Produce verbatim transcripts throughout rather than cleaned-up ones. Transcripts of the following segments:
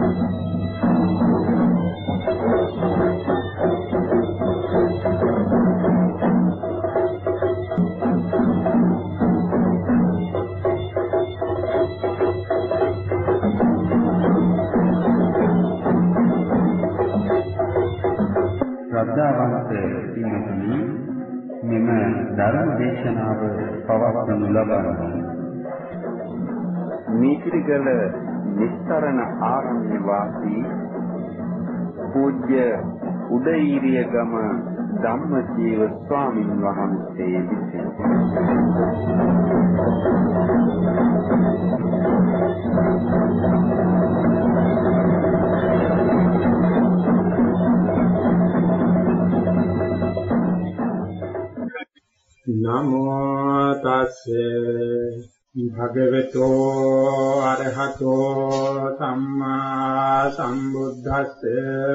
ශ්‍රද්ධාවන්ත පින්වත්නි, මෙම ධර්ම දේශනාව පවත්වනු ලබන්නේ මීතිරිගල නිස්තරණ ආරණ්‍ය වාසී පූජ්‍ය උදේීරියගම ධම්මජීව ස්වාමීන් වහන්සේ විසින් නමෝ තස්සේ භගවතෝ අරහතෝ සම්මා සම්බුද්දස්සේ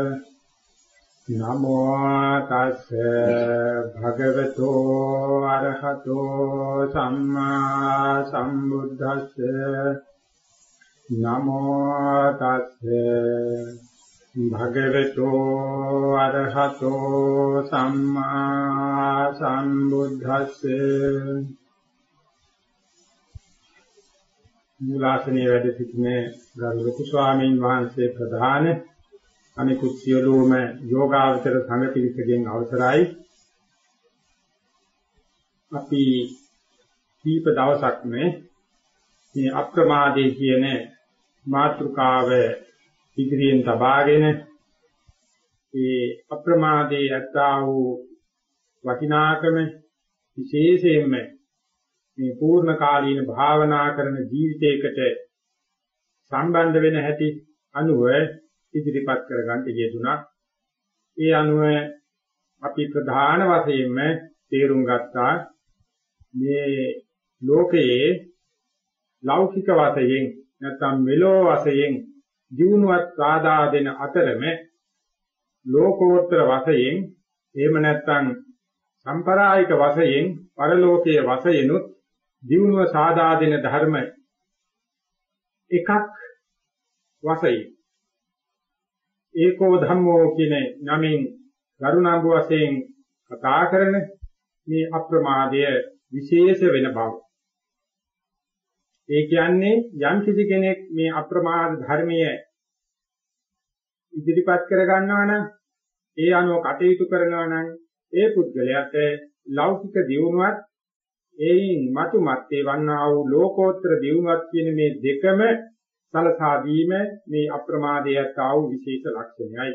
නමෝ තස්සේ භගවතෝ අරහතෝ සම්මා සම්බුද්දස්සේ නමෝ තස්සේ භගවතෝ අරහතෝ සම්මා සම්බුද්දස්සේ මුලාසනේ වැඩ සිටින ගරු ලොකු ස්වාමීන් වහන්සේ ප්‍රධාන අනිකුත් සියලුම යෝගාවචර සංඝ පිරිසගෙන් අවසරයි. අපි දීප දවසක් මේ අප්‍රමාදයේ කියන මාතෘකාව ඉදිරියෙන් තබාගෙන ඒ අප්‍රමාදයේ ඇත්තා වූ වටිනාකම විශේෂයෙන්ම මේ පූර්ණ කාලීන භාවනා කරන ජීවිතයකට සම්බන්ධ වෙන හැටි අනුව ඉදිරිපත් කරගන්න යෙදුණා. ඒ අනුව අපි ප්‍රධාන වශයෙන්ම තේරුම් ගත්තා මේ ලෝකයේ ලෞකික වශයෙන් නැත්නම් මෙලෝ වශයෙන් ජීවුණවත් සාදා දෙන අතරම ලෝකෝත්තර වශයෙන් එහෙම නැත්නම් සම්ප්‍රායික වශයෙන් පරලෝකයේ වශයෙන්ුත් ජීවුණව සාදා දෙන ධර්ම එකක් වශයෙන් ඒකෝ ධම්මෝ කියන නමින් ගරුණාඹ වශයෙන් කතා කරන මේ අප්‍රමාදය විශේෂ වෙන බව. ඒ කියන්නේ යම් කිසි කෙනෙක් මේ අප්‍රමාද ධර්මයේ ඉදිරිපත් කර ගන්නවා නම් ඒ අනුව කටයුතු කරනවා නම් ඒ පුද්ගලයාට ලෞකික දියුණුවත් ඒයින් මතු මැත්තේ වන්නා වූ ලෝකෝත්තර දියුණුවත් කියන මේ දෙකම සලසා දීම මේ අප්‍රමාදයට ආ වූ විශේෂ ලක්ෂණයයි.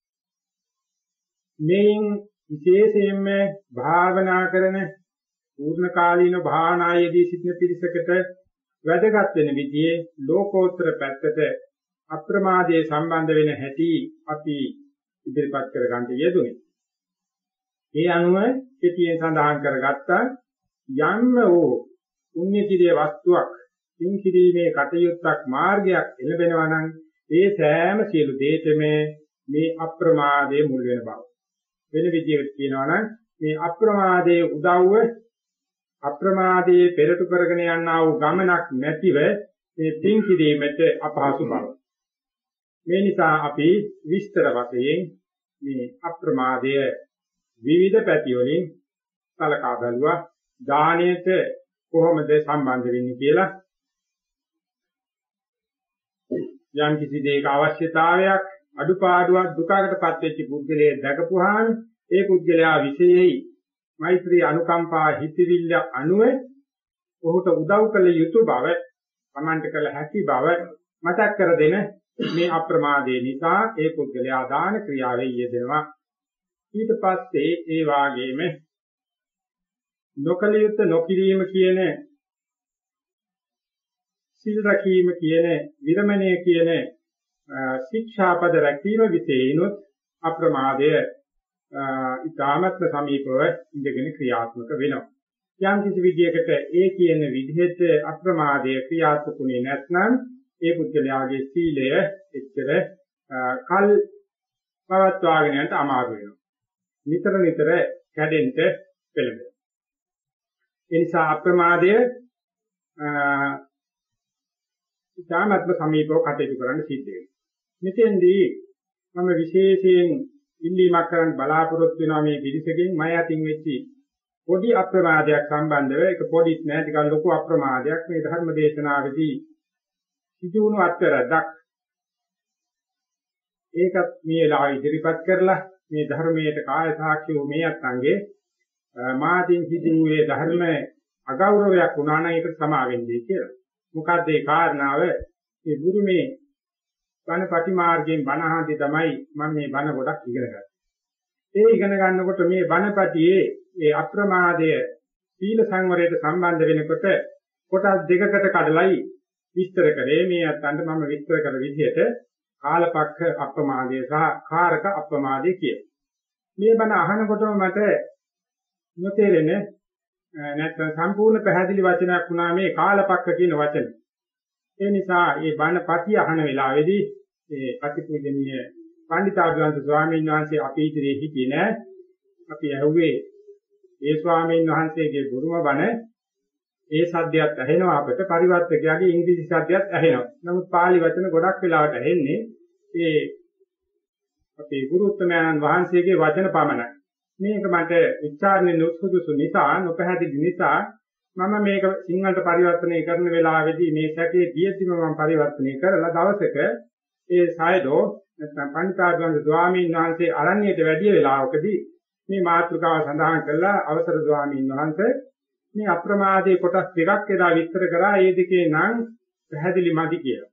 මේන් විශේෂයෙන්ම භාවනා කරන පූර්ණ කාලීන භාවනායේදී සිටින පිරිසකට වැදගත් වෙන විදිහේ ලෝකෝත්තර පැත්තට අප්‍රමාදයේ සම්බන්ධ වෙන හැටි අපි ඉදිරිපත් කර ගන්න යෙදුනේ. ඒ අනුව කෙටියෙන් සඳහන් කරගත්තා යම්ම වූ පුණ්‍යකිරිය වස්තුවක් තින් කිරීමේ කටයුත්තක් මාර්ගයක් එළඹෙනවා නම් ඒ සෑම සියලු දේතම මේ අප්‍රමාදයේ මුල් වෙන බව. වෙන විදිහකට කියනවා නම් මේ අප්‍රමාදයේ උදව්ව අප්‍රමාදයේ පෙරට කරගෙන යනා වූ ගමනක් නැතිව මේ තින් කිරීමට අපහසු බව. මේ නිසා අපි විස්තර වශයෙන් මේ අප්‍රමාදය විවිධ පැති වලින් සලකා බලුවා. දානයට කොහොමද සම්බන්ධ වෙන්නේ කියලා යම් කිසි දෙයක අවශ්‍යතාවයක් අඩුපාඩුවක් දුකකටපත් වෙච්ච පුද්ගලයෙක් දැකපුවාම ඒ පුද්ගලයා විශේෂයි මෛත්‍රී අනුකම්පා හිතවිල්ල අනුව ඔහුට උදව් කළ යුතු බව සමන්ත කළ හැකි බව මතක් කර දෙන මේ අප්‍රමාදයේ නිසා ඒ පුද්ගලයා දාන ක්‍රියාවේ යෙදෙනවා. ඊට පස්සේ ඒ වාගේම නොකලියුත් නොකිරීම කියන සිල් රැකීම කියන විරමණය කියන ශික්ෂාපද රැකීම විශේෂිනුත් අප්‍රමාදය ඊ타මත්ම සමීපව ඉඳගෙන ක්‍රියාත්මක වෙනවා. යම් කිසි විදියකට ඒ කියන විදිහට අප්‍රමාදය ක්‍රියාත්මකුනේ නැත්නම් ඒ පුද්ගලයාගේ සීලය එච්චර කල් පවත්වාගෙන යන්න අමාරු වෙනවා. නිතර නිතර කැඩෙන්න පෙළඹෙනවා. ඒ නිසා අප්‍රමාදය ඊ타මත්ම සමීපව කටයුතු කරන්න සිද්ධ වෙනවා. මෙතෙන්දී මම විශේෂයෙන් ඉල්ලීමක් කරන්න බලාපොරොත්තු වෙනවා මේ පිළිසකින් මම අතින් වෙච්චි පොඩි අප්‍රමාදයක් සම්බන්ධව ඒක පොඩිත් නෑ ටිකක් ලොකු අප්‍රමාදයක් මේ ධර්ම දේශනාවේදී සිදු වුණු අත්තරක් ඒකත් මේ වෙලාවේ ඉදිරිපත් කරලා මේ ධර්මයට කාය සාක්ෂි වූ මේ අත්ංගේ මාතින් සිදුවේ ධර්ම අගෞරවයක් වුණා නම් ඒක සමා වෙන්නේ කියලා. මොකද ඒ කාරණාව මේ ගුරුමේ බණ ප්‍රතිමාර්ගයෙන් බණ අහද්දී තමයි මම මේ බණ ගොඩක් ඉගෙන ගත්තේ. ඒ ඉගෙන ගන්නකොට මේ බණපතියේ ඒ අප්‍රමාදය සීල සංවරයට සම්බන්ධ වෙනකොට කොටස් දෙකකට කඩලයි විස්තර කරේ. මේ අතන්ට මම විස්තර කළ විදිහට කාලපක්ඛ අප්‍රමාදය සහ කාරක අප්‍රමාදය කියන. මේ බණ අහනකොටම මට නොතේරෙන නැත්නම් සම්පූර්ණ පැහැදිලි වචනයක් වුණා මේ කාලපක්ඛ කියන වචනේ. ඒ නිසා මේ බණපති අහන වෙලාවේදී ඒ අතිපූජනීය පණ්ඩිතාභිවංශ ස්වාමීන් වහන්සේ අපි ඉදිරියේ හිටියේ නෑ. අපි ඇහුවේ ඒ ස්වාමීන් වහන්සේගේ බුරුම බණ ඒ සද්දයක් ඇහෙනවා අපිට පරිවර්තකයාගේ ඉංග්‍රීසි සද්දයක් ඇහෙනවා. නමුත් පාලි වචන ගොඩක් වෙලාවට ඇහෙන්නේ ඒ අපේ ගුරුත්මයන් වහන්සේගේ වචන පමණයි. මේක මට උච්චාරණය නොසුදුසු නිසා නොපැහැදිලි නිසා මම මේක සිංහලට පරිවර්තනය කරන වෙලාවේදී මේ සැකේ දියද්දිම මම පරිවර්තනය කරලා දවසක ඒ සායදෝ නැත්නම් පණ්ඩිතාභිවංශ ස්වාමීන් වහන්සේ අරණ්‍යයට වැඩි වෙලාවකදී මේ මාතෘකාව සඳහන් කළා අවසර ස්වාමීන් වහන්සේ මේ අප්‍රමාදයේ කොටස් දෙකක් එදා විස්තර කරා ඒ දෙකේ නම් පැහැදිලි මදි කියලා.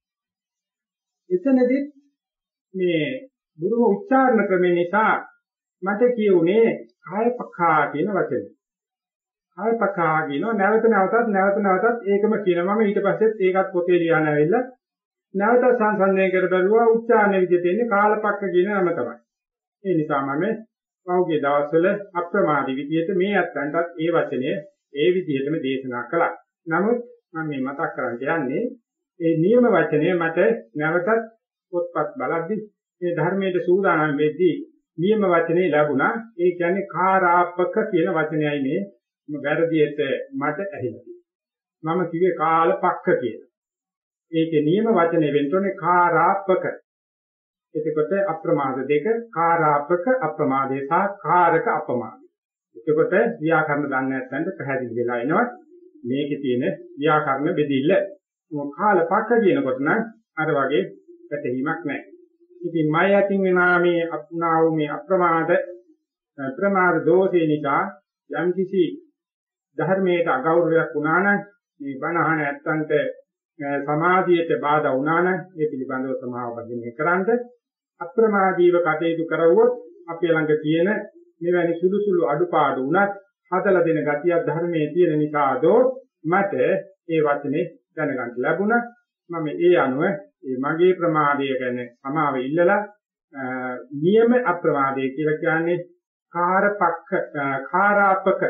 එතනදී මේ බුරුම උච්චාරණ ක්‍රම නිසා මට කියුනේ කායපක්ඛා කියන වචනේ. කායපක්ඛා කියනවා නැවත නැවතත් නැවත නැවතත් ඒකම කියනවා. මම ඊට පස්සෙත් ඒකත් පොතේ ලියන්න ඇවිල්ලා නැවත සංසන්දනය කර බලුවා උච්චාරණ විදිහට එන්නේ කාලපක්ඛ කියන නම තමයි. ඒ නිසා මම පෞගේ දවස්වල අප්‍රමාදී විදිහට මේ අත්යන්ටත් ඒ වචනය ඒ විදිහටම දේශනා කළා. නමුත් මම මේ මතක් කරන්න යන්නේ ඒ නියම වචනය මට නැවතත් පොත්පත් බලද්දී මේ ධර්මයේ සූදානම් වෙද්දී නියම වචනේ ලැබුණා. ඒ කියන්නේ කාරාපක කියන වචනයයි මේ වැරදියට මට ඇහිලා. මම කිව්වේ කාලපක්ක කියලා. ඒකේ නියම වචනේ වෙන්නේ කාරාපක. එතකොට අප්‍රමාද දෙක කාරාපක අප්‍රමාදේ සහ කාරක අප්‍රමාදේ. එතකොට ව්‍යාකරණ දන්නේ නැත්නම් පැහැදිලි වෙලා එනවා මේකේ තියෙන ව්‍යාකරණ බෙදිල්ල. මොකද කාලපක්ක කියනකොට නම් අර වගේ පැහැදීමක් නැහැ. ඉතින් මය යටින් වෙනා මේ අපුණා වූ මේ අප්‍රමාද ප්‍රමාද දෝෂේ නිසා යම්කිසි ධර්මයට අගෞරවයක් වුණා නම් මේ බණ අහන ඇත්තන්ට සමාධියට බාධා වුණා නම් ඒ පිළිබඳව සමාව බඳින්නේ කරන්ට අප්‍රමාදීව කටයුතු කරවුවොත් අපේ ළඟ තියෙන මෙවැනි සුළු සුළු අඩුපාඩු වුණත් හදලා දෙන ගතියක් ධර්මයේ තියෙන නිසාදෝ මට ඒ වචනේ දැනගන්න ලැබුණා. මම ඒ අනුව ඒ මගේ ප්‍රමාදය ගැන සමාව ඉල්ලලා නියම අප්‍රමාදය කියලා කියන්නේ කාරපක්ඛ කාරාපක.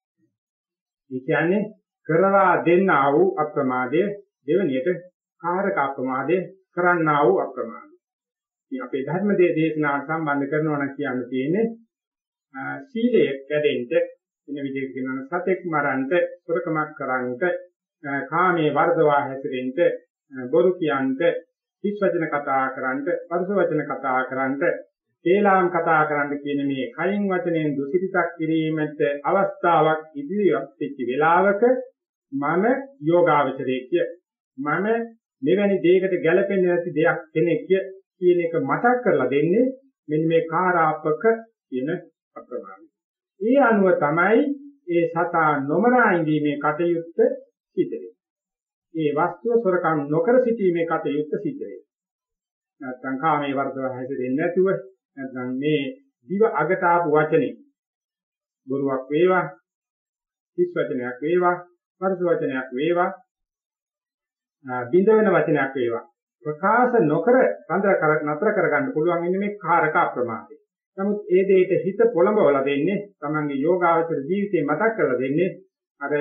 ඒ කියන්නේ කරවා දෙන්නා වූ අප්‍රමාදය දෙවනියට කාරක අප්‍රමාදය කරන්නා වූ අප්‍රමාදය. ඉතින් අපේ ධර්ම දේශනාවට සම්බන්ධ කරනවා නම් කියන්න තියෙන්නේ සීලය කැඩෙන්න වෙන විදිහට කියනවා සතෙක් මරන්නට, සොරකමක් කරන්නට, කාමයේ වර්ධවා හැසිරෙන්න, බොරු කියන්නට, හිස් වචන කතා කරන්නට, පරුස වචන කතා කරන්නට, කේලාම් කතා කරන්න කියන මේ කයින් වචනෙන් දුසිතක් කිරීමට අවස්ථාවක් ඉදිරියට වෙච්ච වෙලාවක මම යෝගාවචරයේක මම මෙවැනි දෙයකට ගැළපෙන්නේ නැති දෙයක් කෙනෙක් කියන එක මතක් කරලා දෙන්නේ මෙන්න මේ කාරාපක කියන අප්‍රමාණය. ඒ අනුව තමයි ඒ සතා නොමරා ඉඳීමේ කටයුත්ත සිද්ධ වෙන්නේ. මේ වස්තුව සොරකම් නොකර සිටීමේ කටයුත්ත සිද්ධ වෙන්නේ. නැත්නම් කාමයේ වර්ධව හැදෙන්නේ නැතුව නැත්නම් මේ දිව අගට ආපු වචනේ බොරුවක් වේවා, හිස් වචනයක් වේවා, පරස වචනයක් වේවා, බිඳ වෙන වචනයක් වේවා ප්‍රකාශ නොකර සඳර කර නතර කරගන්න පුළුවන් ඉන්නේ මේ කාරක අප්‍රමාදය. නමුත් ඒ දෙයට හිත පොළඹවලා දෙන්නේ තමන්ගේ යෝගාවචර ජීවිතේ මතක් කරලා දෙන්නේ අර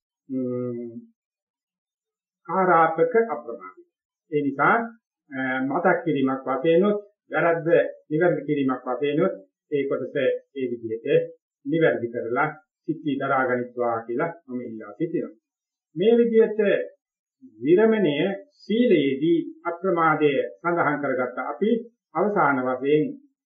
කාරාපක අප්‍රමාදය. ඒ නිසා මතක් කිරීමක් වශයෙන්ොත් වැරද්ද නිවැරදි කිරීමක් වශයෙන්ොත් ඒ කොටස ඒ විදිහට නිවැරදි කරලා සිත්ී දරා ගනිත්වා කියලා මම ඉල්ලා සිටිනවා. මේ විදිහට විරමණය සීලයේදී අප්‍රමාදය සඳහන් කරගත්ත අපි අවසාන වශයෙන්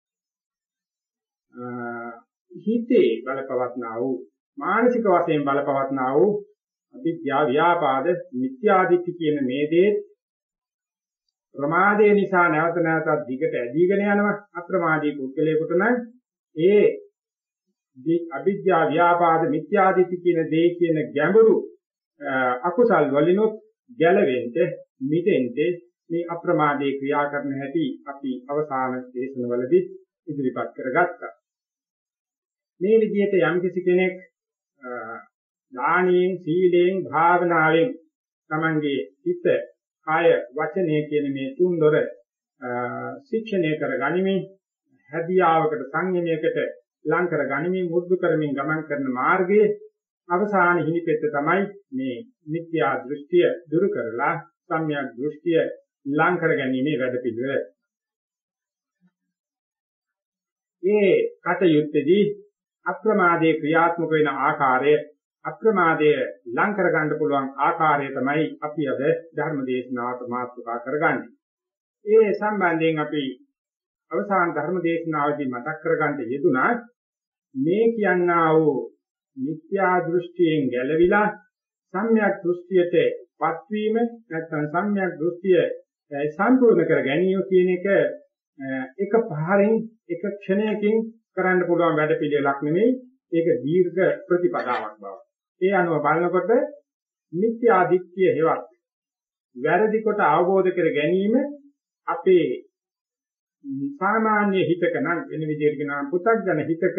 හිතේ බලපවත්නා වූ මානසික වශයෙන් බලපවත්නා වූ අවිද්‍යා ව්‍යාපාද මිත්‍යාදිත්‍ය කියන මේ දේ ප්‍රමාදේ නිසා නැවත නැවතත් දිගට ඇදීගෙන යනවා අප්‍රමාදී පුද්ගලයෙකුට නම් ඒ අවිද්‍යා ව්‍යාපාද මිත්‍යාදිත්‍ය කියන දේ කියන ගැඹුරු අකුසල් වලිනුත් ගැලවෙන්න මිදෙන්න මේ අප්‍රමාදේ ක්‍රියා කරන හැටි අපි අවසාන දේශනවලදී ඉදිරිපත් කරගත්තා. මේ විදිහට යම්කිසි කෙනෙක් දානයෙන් සීලයෙන් භාවනාවෙන් තමන්ගේ හිත කාය වචනය කියන මේ තුන්දොර ශික්ෂණය කර ගනිමින් හැදියාවකට සංයමයකට ලං කර ගනිමින් මුද්දු කරමින් ගමන් කරන මාර්ගයේ අවසාන හිමිපෙත්ත තමයි මේ මිත්‍යා දෘෂ්ටිය දුරු කරලා සම්‍යක් දෘෂ්ටිය ලං කර ගැනීමේ වැඩපිළිවෙල. මේ කටයුත්තේදී අප්‍රමාදයේ ක්‍රියාත්මක වෙන ආකාරය අප්‍රමාදය ලං කර ගන්න පුළුවන් ආකාරය තමයි අපි අද ධර්ම දේශනාවට මාතෘකා කරගන්නේ. ඒ සම්බන්ධයෙන් අපි අවසාන ධර්ම දේශනාවේදී මතක් කරගන්න යෙදුනා මේ කියනා වූ මිත්‍යා දෘෂ්ටියෙන් ගැලවිලා සම්‍යක් දෘෂ්ටියට පත්වීම නැත්නම් සම්‍යක් දෘෂ්ටිය සම්පූර්ණ කර ගැනීම කියන එක එක පහරින් එක ක්ෂණයකින් කරන්න පුළුවන් වැඩ පිළිවෙලක් නෙමෙයි. ඒක දීර්ඝ ප්‍රතිපදාවක් බව. ඒ අනුව බලනකොට මිත්‍යා දිට්ඨිය හේවත් වැරදි කොට අවබෝධ කර ගැනීම අපේ සාමාන්‍ය හිතක නම් වෙන විදිහට කියනවා පු탁ජන හිතක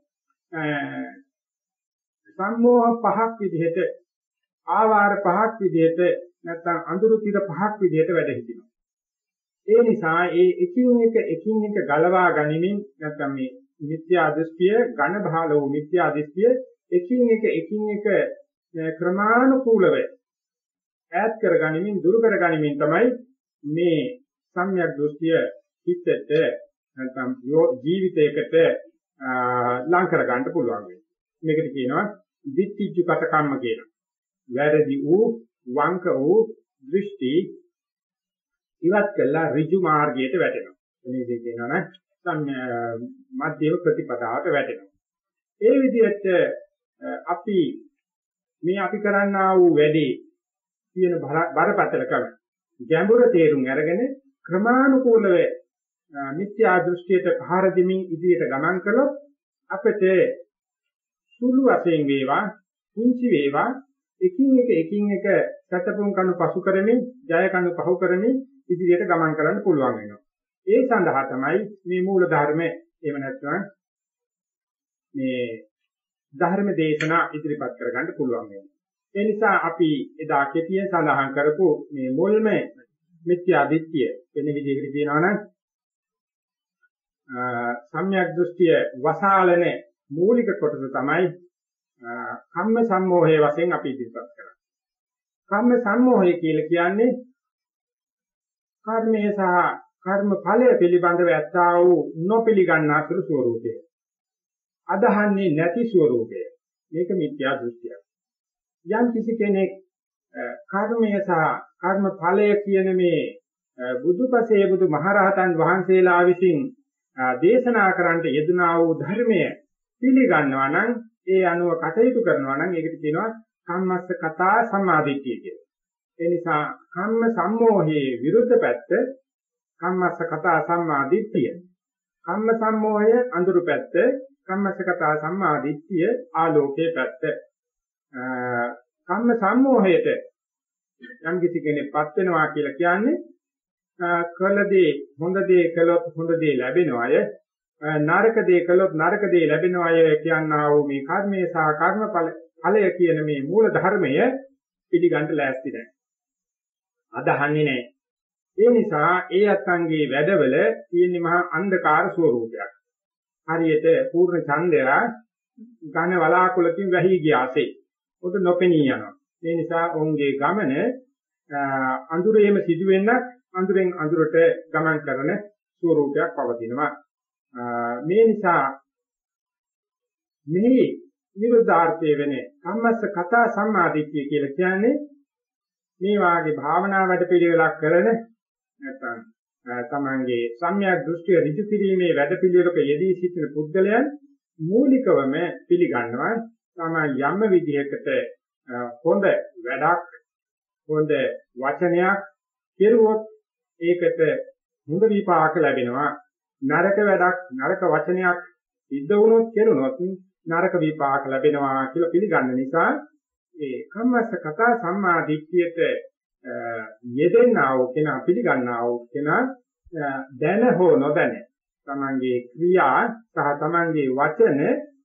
සම්මෝහ පහක් විදිහට ආවාර පහක් විදිහට නැත්නම් අඳුරු තිර පහක් විදිහට වැඩ හිටිනවා. ඒ නිසා ඒ එකින් එක එකින් එක ගලවා ගනිමින් නැත්නම් මේ මිත්‍යා දෘෂ්ටිය ඝන බහල වූ මිත්‍යා දෘෂ්ටිය එකින් එක එකින් එක ක්‍රමානුකූලව ඈත් කරගනිමින් දුරු කරගනිමින් තමයි මේ සම්‍යක් දෘෂ්ටිය හිතට නැත්නම් ජීවිතයකට ලං කර ගන්න පුළුවන් වෙන්නේ. මේකට කියනවා දිට්ඨිජ්ජුපත කම්ම කියලා. වැරදි වූ වංක වූ දෘෂ්ටි ඉවත් කළා ඍජු මාර්ගයට වැටෙනවා. මේ විදිහට කියනවා නම් මධ්‍යම ප්‍රතිපදාවට වැටෙනවා. ඒ විදිහට අපි මේ අපි කරන්නා වූ වැඩේ කියන බරපතලකම ගැඹුර තේරුම් අරගෙන ක්‍රමානුකූලව මිත්‍යා දෘෂ්ටියට පහර දෙමින් ඉදිරියට ගමන් කළොත් අපිට සුළු වශයෙන් වේවා කුංචි වේවා එකින් එක එකින් එක සැතපුම් කණු පසු කරමින් ජය කණු පහු කරමින් ඉදිරියට ගමන් කරන්න පුළුවන් වෙනවා. ඒ සඳහා තමයි මේ මූල ධර්ම එහෙම නැත්නම් මේ ධර්ම දේශනා ඉදිරිපත් කරගන්න පුළුවන් වෙනවා. ඒ නිසා අපි එදා කෙටියෙන් සඳහන් කරපු මේ මුල්ම මිත්‍යා දිට්ඨිය වෙන විදිහකට කියනවා නම් සම්‍යක් දෘෂ්ටිය වසාලන මූලික කොටස තමයි කම්ම සම්මෝහය වශයෙන් අපි ඉදිරිපත් කරන්නේ. කම්ම සම්මෝහය කියලා කියන්නේ කර්මයේ සහ කර්ම ඵලය පිළිබඳව ඇත්තා වූ නොපිළිගන්නා සුළු ස්වરૂපය. අදහන්නේ නැති ස්වરૂපය. මේක මිත්‍යා දෘෂ්ටියක්. යම් කිසි කෙනෙක් කර්මය සහ කර්ම ඵලය කියන මේ බුදුපසේ බුදු මහරහතන් වහන්සේලා විසින් දේශනා කරන්නට යෙදුනා වූ ධර්මය පිළිගන්නවා නම් ඒ අනුව කටයුතු කරනවා නම් ඒකට කියනවා කම්මස්ස කතා සම්මාදිට්ඨිය කියලා. ඒ නිසා කම්ම සම්මෝහයේ විරුද්ධ පැත්ත කම්මස්ස කතා සම්මාදිට්ඨිය. කම්ම සම්මෝහය අඳුරු පැත්ත, කම්මස්ස කතා සම්මාදිට්ඨිය ආලෝකයේ පැත්ත. කම්ම සම්මෝහයට යම් කිසි කෙනෙක්පත් වෙනවා කියලා කියන්නේ කළ දේ හොඳ දේ කළොත් හොඳ දේ ලැබෙනවාය, නරක දේ කළොත් නරක දේ ලැබෙනවාය කියනා වූ මේ කර්මයේ සහ කර්මඵල ඵලය කියන මේ මූල ධර්මය පිළිගන්න ලෑස්ති නැහැ. අදහන්නේ නැහැ. ඒ නිසා ඒ අත්ංගේ වැඩවල තියෙන මහා අන්ධකාර ස්වરૂපයක්. හරියට පූර්ණ ඡන්දය ඝන වලාකුළකින් වැහි ගියාසේ. උඩ නොපෙනී යනවා. ඒ නිසා ඔවුන්ගේ ගමන අඳුරේම සිදුවෙන්නක් අඳුරෙන් අඳුරට ගමන් කරන ස්වરૂපයක් පවතිනවා. මේ නිසා මේ විරුද්ධාර්ථය වෙන කම්මස්ස කතා සම්මාදිට්ඨිය කියලා කියන්නේ මේ වාගේ භාවනා වැඩ පිළිවෙලක් කරන නැත්නම් තමන්ගේ සම්‍යක් දෘෂ්ටිය ඍජු කිරීමේ වැඩ පිළිවෙලක යෙදී සිටින පුද්ගලයන් මූලිකවම පිළිගන්නවා තමයි යම් විදිහකට හොඳ වැඩක් හොඳ වචනයක් කෙරුවොත් ඒකට හොඳ විපාක ලැබෙනවා නරක වැඩක් නරක වචනයක් සිද්ධ වුණොත් කෙරුණොත් නරක විපාක ලැබෙනවා කියලා පිළිගන්න නිසා ඒ කම්මස්ස කතා සම්මා දිට්ඨියට යෙදෙන්නා වූ කෙනා පිළිගන්නා වූ කෙනා දැන හෝ නොදැන තමන්ගේ ක්‍රියා සහ තමන්ගේ වචන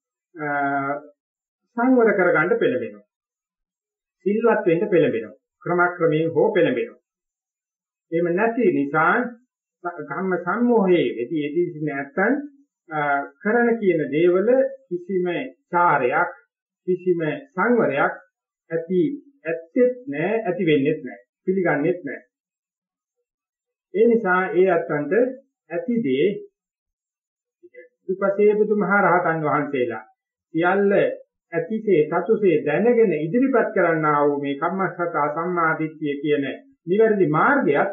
සංවර කරගන්න පෙළඹෙනවා සිල්වත් වෙන්න පෙළඹෙනවා ක්‍රමක්‍රමයෙන් හෝ පෙළඹෙනවා එහෙම නැති නිසා කම්ම සම්මෝහයේ එදී එදී නැත්තම් කරන කියන දේවල කිසිම චාරයක් කිසිම සංවරයක් ඇති ඇත්තෙත් නැහැ ඇති වෙන්නේත් නැහැ පිළිගන්නේත් නැහැ ඒ නිසා ඒ අත්තන්ට ඇතිදී උපසේ බුදුමහරහතන් වහන්සේලා සියල්ල ඇතිසේ සතුසේ දැනගෙන ඉදිරිපත් කරන්නා වූ මේ කම්මස්සතා සම්මාදිට්ඨිය කියන නිවැරදි මාර්ගයත්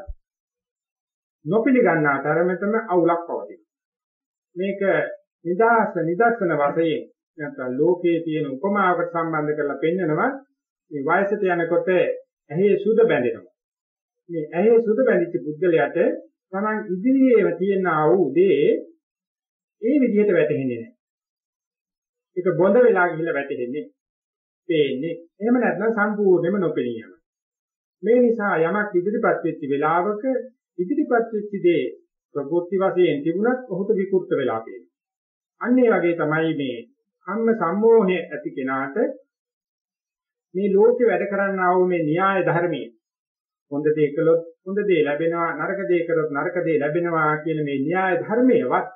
නොපිළිගන්නා තරමටම අවුලක් පවතින මේක නිදාස නිදර්ශන වශයෙන් නැත්නම් ලෝකයේ තියෙන උපමාවකට සම්බන්ධ කරලා පෙන්නනවා මේ වයසට යනකොට ඇහි සුද බැඳෙනවා මේ ඇහි සුද බැඳිච්ච පුද්ගලයාට තමන් ඉදිරියේම තියෙන ආ වූ දේ ඒ විදිහට වැටහෙන්නේ නැහැ ඒක බොඳ වෙලා ගිහිල්ලා වැටෙන්නේ පේන්නේ එහෙම නැත්නම් සම්පූර්ණයෙන්ම නොපෙනී යනවා මේ නිසා යමක් ඉදිරිපත් වෙච්ච වෙලාවක ඉදිරිපත් වෙච්ච දේ ප්‍රකෘති වශයෙන් තිබුණත් ඔහුට විකෘත වෙලා පේනවා. අන්න ඒ වගේ තමයි මේ කම්ම සම්මෝහය ඇති කෙනාට මේ ලෝකේ වැඩ කරන්නා වූ මේ න්‍යාය ධර්මයේ හොඳ දේ කළොත් හොඳ දේ ලැබෙනවා නරක දේ කළොත් නරක දේ ලැබෙනවා කියන මේ න්‍යාය ධර්මයේවත්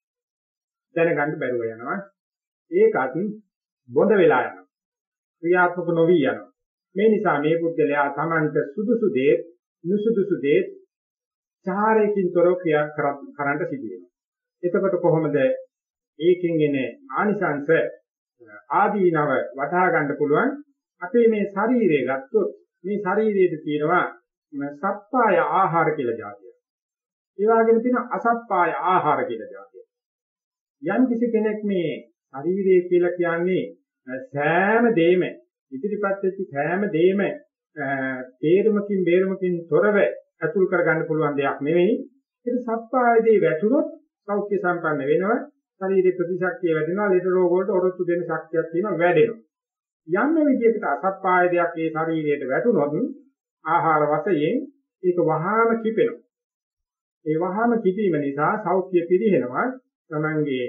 දැනගන්න බැරුව යනවා. ඒකත් බොඳ වෙලා යනවා. ක්‍රියාත්මක නොවි යනවා. මේ නිසා මේ පුද්ගලයා Tamanට සුදුසු දේ නුසුදුසු දේ චාරයකින් තොරව ක්‍රියා කරන්න සිදු වෙනවා. එතකොට කොහොමද ඒකෙන් එන ආනිසංස ආදීනව වටහා ගන්න පුළුවන්? අපේ මේ ශරීරය ගත්තොත් මේ ශරීරයේ තියෙනවා සප්පාය ආහාර කියලා જાතියක්. ඒ වගේම තියෙනවා අසප්පාය ආහාර කියලා જાතියක්. යම් කිසි කෙනෙක් මේ ශරීරය කියලා කියන්නේ සෑම දෙයක්ම ඉදිරිපත් වෙච්ච සෑම දෙයක්ම තේරුමකින් බේරුමකින් තොරව අතුල් කරගන්න පුළුවන් දෙයක් නෙවෙයි. ඒක සප්පායදී වැටුනොත් සෞඛ්‍ය සම්පන්න වෙනවා. ශරීරයේ ප්‍රතිශක්තිය වැඩෙනවා. ලෙඩ රෝග වලට ඔරොත්තු දෙන්න ශක්තියක් තියෙනවා වැඩෙනවා. යම් විදියකට අසප්පාය දෙයක් ඒ ශරීරයට වැටුනොත් ආහාර වශයෙන් ඒක වහාම කිපෙනවා. ඒ වහාම කිපීම නිසා සෞඛ්‍ය පිරිහෙනවා. තමන්ගේ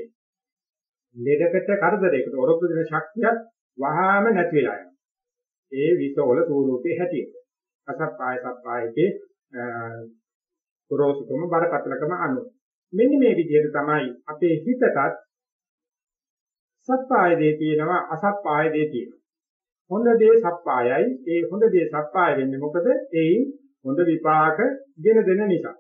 ලෙඩකට කරදරයකට ඔරොත්තු දෙන ශක්තියක් වහාම නැති වෙලා යනවා. ඒ විසවල ස්වරූපේ හැටියට. අසප්පාය සප්පායකේ පුරෝසුකම බරපතලකම අනුව මෙන්න මේ විදිහට තමයි අපේ හිතටත් සප්පාය දේ තියෙනවා අසප්පාය දේ තියෙනවා හොඳ දේ සප්පායයි ඒ හොඳ දේ සප්පාය වෙන්නේ මොකද ඒයින් හොඳ විපාක ගෙන දෙන නිසා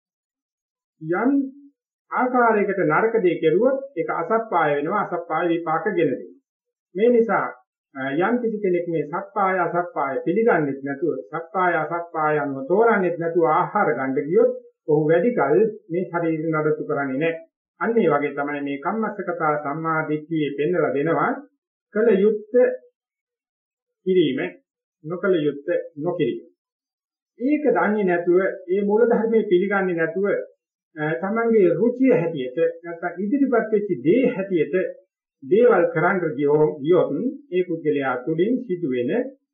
යම් ආකාරයකට නරක දේ කෙරුවොත් ඒක අසප්පාය වෙනවා අසප්පාය විපාක ගෙන දෙනවා මේ නිසා යම් කිසි කෙනෙක් මේ සප්පාය අසප්පාය පිළිගන්නෙත් නැතුව සප්පාය අසප්පාය අනුව තෝරන්නෙත් නැතුව ආහාර ගන්න ගියොත් ඔහු වැඩි කල මේ ශරීරය නඩත්තු කරන්නේ නැහැ. අන්න ඒ වගේ තමයි මේ කම්මස්සකතා සම්මා දිට්ඨියේ පෙන්වලා දෙනවා කල යුත්ත කිරීම නොකල යුත්ත නොකිරීම. ඒක දන්නේ නැතුව ඒ මූල ධර්මයේ පිළිගන්නේ නැතුව තමන්ගේ රුචිය හැටියට නැත්නම් ඉදිරිපත් වෙච්ච දේ හැටියට දේවල් කරන්න ගියොත් ඒ පුද්ගලයා තුළින් සිදුවෙන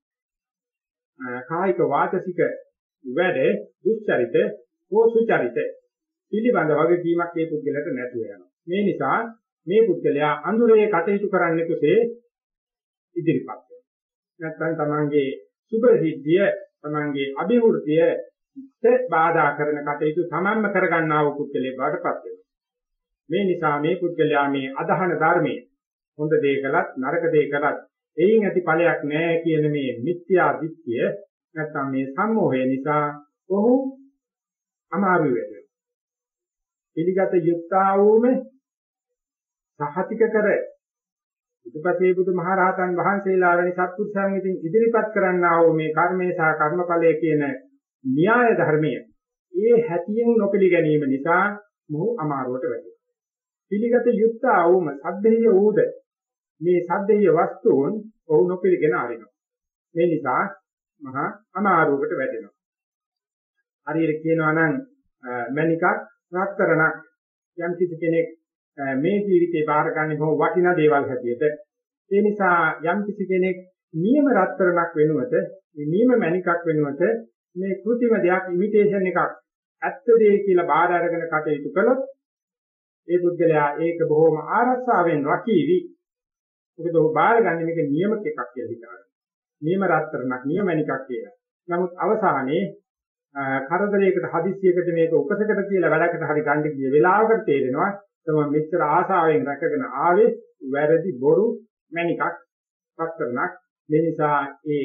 කායික වාචසික වැඩ දුස්චරිත හෝ සුචරිත පිළිබඳ වගකීමක් ඒ පුද්ගලයාට නැතුව යනවා. මේ නිසා මේ පුද්ගලයා අඳුරේ කටයුතු කරන්නේ කුසේ ඉදිරිපත් වෙනවා. නැත්නම් තමන්ගේ සුභ සිද්ධිය තමන්ගේ අභිවෘද්ධියට බාධා කරන කටයුතු තමන්ම කරගන්නා වූ පුද්ගලයෙක් බවට පත් වෙනවා. මේ නිසා මේ පුද්ගලයා මේ අදහන ධර්මයේ හොඳ දේ කළත් නරක දේ කළත් එයින් ඇති ඵලයක් නැහැ කියන මේ මිත්‍යා දිට්ඨිය නැත්නම් මේ සම්මෝහය නිසා ඔහු අමාරු වෙනවා. පිළිගත යුක්තා වූම සහතික කර බුදුපසේ බුදුමහරහතන් වහන්සේලා වැනි සත්පුරුෂයන් විසින් ඉදිරිපත් කරන්නා වූ මේ කර්මේ සහ කර්මඵලයේ කියන න්‍යාය ධර්මය ඒ හැටියෙන් නොපිළිගැනීම නිසා මොහු අමාරුවට වැටෙනවා. පිළිගත යුත්තා වූම සද්දේය වූද මේ සද්දේය වස්තුන් ඔවු නොපිළිගෙන ආරිනවා. මේ නිසා මහා අමාරුවකට වැටෙනවා. හරියට කියනවා නම් මණිකක් රත්තරණක් යම් කිසි කෙනෙක් මේ ජීවිතේ බාරගන්නේ බොහොම වටිනා දේවල් හැටියට. ඒ නිසා යම් කිසි කෙනෙක් නියම රත්තරණක් වෙනුවට මේ නියම මණිකක් වෙනුවට මේ කෘතිම දෙයක් ඉමිටේෂන් එකක් ඇත්ත දේ කියලා බාර අරගෙන කටයුතු කළොත් ඒ පුද්ගලයා ඒක බොහොම ආරක්ෂාවෙන් රකිවි. මොකද ඔහු බාරගන්නේ මේක නියම එකක් කියලා හිතාගෙන. නියම රත්තරණක් නියම මණිකක් කියලා. නමුත් අවසානයේ කරදරයකට හදිස්සියකට මේක උපසකට කියලා වැඩකට හරි ගන්න ගිය වෙලාවකට තේරෙනවා තමයි මෙච්චර ආසාවෙන් රැකගෙන ආවේ වැරදි බොරු මණිකක් රත්තරණක්. මේ නිසා ඒ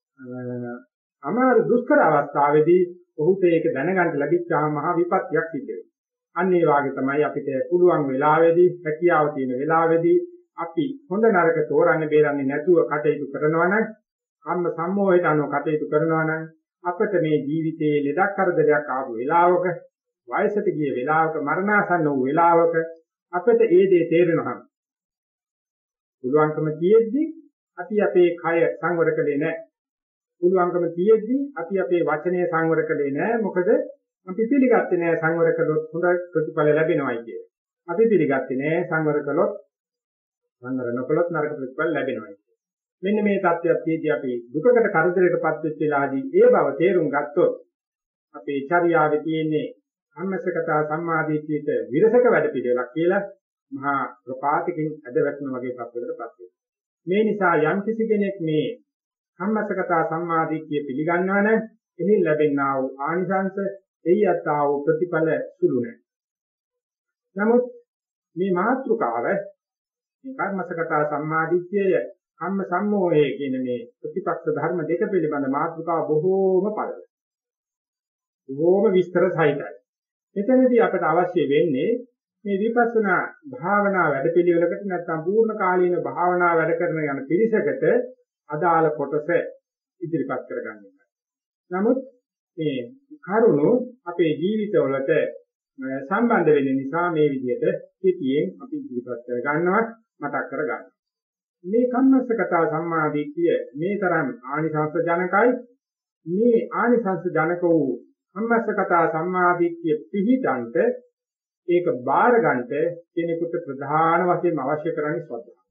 අමාරු දුෂ්කර අවස්ථාවේදී ඔහුට ඒක දැනගන්න ලැබිච්චාම මහා විපත්තියක් සිද්ධ වෙනවා. අන්න ඒ වාගේ තමයි අපිට පුළුවන් වෙලාවේදී හැකියාව තියෙන වෙලාවේදී අපි හොඳ නරක තෝරන්නේ බේරන්නේ නැතුව කටයුතු කරනවා නම් කම්ම සම්මෝහයට අනුව කටයුතු කරනවා නම් අපිට මේ ජීවිතයේ ලෙඩක් කරදරයක් ආපු වෙලාවක වයසට ගිය වෙලාවක මරණාසන්න වූ වෙලාවක අපිට ඒ දේ තේරෙනවා. පුළුවන්කම තියෙද්දි අපි අපේ කය සංවර කළේ නැහැ. පුළුවන්කම තියෙද්දි අපි අපේ වචනය සංවර කළේ නැහැ. මොකද අපි පිළිගත්තේ නැහැ සංවර කළොත් හොඳ ප්‍රතිඵල ලැබෙනවයි කිය. අපි පිළිගත්තේ නැහැ සංවර කළොත් සංවර නොකළොත් නරක ප්‍රතිඵල ලැබෙනවයි. මෙන්න මේ தත්ත්වයක් තියෙද්දී අපි දුකකට කරදරයකටපත් වෙච්ච වෙලාවදී ඒ බව තේරුම් ගත්තොත් අපේ චර්යාවේ තියෙන්නේ අම්මසකතා සම්මාදිටියට විරසක වැඩ පිළිවෙලක් කියලා මහා ප්‍රපාතකින් ඇද වැටෙන වගේ තත්ත්වයකටපත් වෙනවා. මේ නිසා යම් කිසි කෙනෙක් මේ අම්මසකතා සම්මාදිටිය පිළිගන්නවා නම් එහි ලැබෙනා වූ ආනිසංස එයියත් ආ වූ ප්‍රතිඵල සුළු නැහැ. නමුත් මේ මාත්‍රිකාව මේ කර්මසකතා සම්මාදිටිය කම්ම සම්මෝහය කියන මේ ප්‍රතිපක්ෂ ධර්ම දෙක පිළිබඳ මාතෘකාව බොහෝම පළල. බොහෝම විස්තර සහිතයි. එතනදී අපට අවශ්‍ය වෙන්නේ මේ විපස්සනා භාවනා වැඩපිළිවෙලකට නැත්නම් පූර්ණ කාලීන භාවනා වැඩ කරන යන පිරිසකට අදාළ කොටස ඉදිරිපත් කරගන්න එකයි. නමුත් මේ කරුණු අපේ ජීවිතවලට සම්බන්ධ වෙන නිසා මේ විදිහට පිටියෙන් අපි ඉදිරිපත් කරගන්නවා මතක් කරගන්නවා. මේ කම්මස්සකතා සම්මාදිට්ඨිය මේ තරම් ආනිසංස ජනකයි. මේ ආනිසංස ජනක වූ කම්මස්සකතා සම්මාදිට්ඨිය පිහිටන්ට ඒක බාරගන්ට කෙනෙකුට ප්‍රධාන වශයෙන් අවශ්‍ය කරන්නේ ශ්‍රද්ධාව.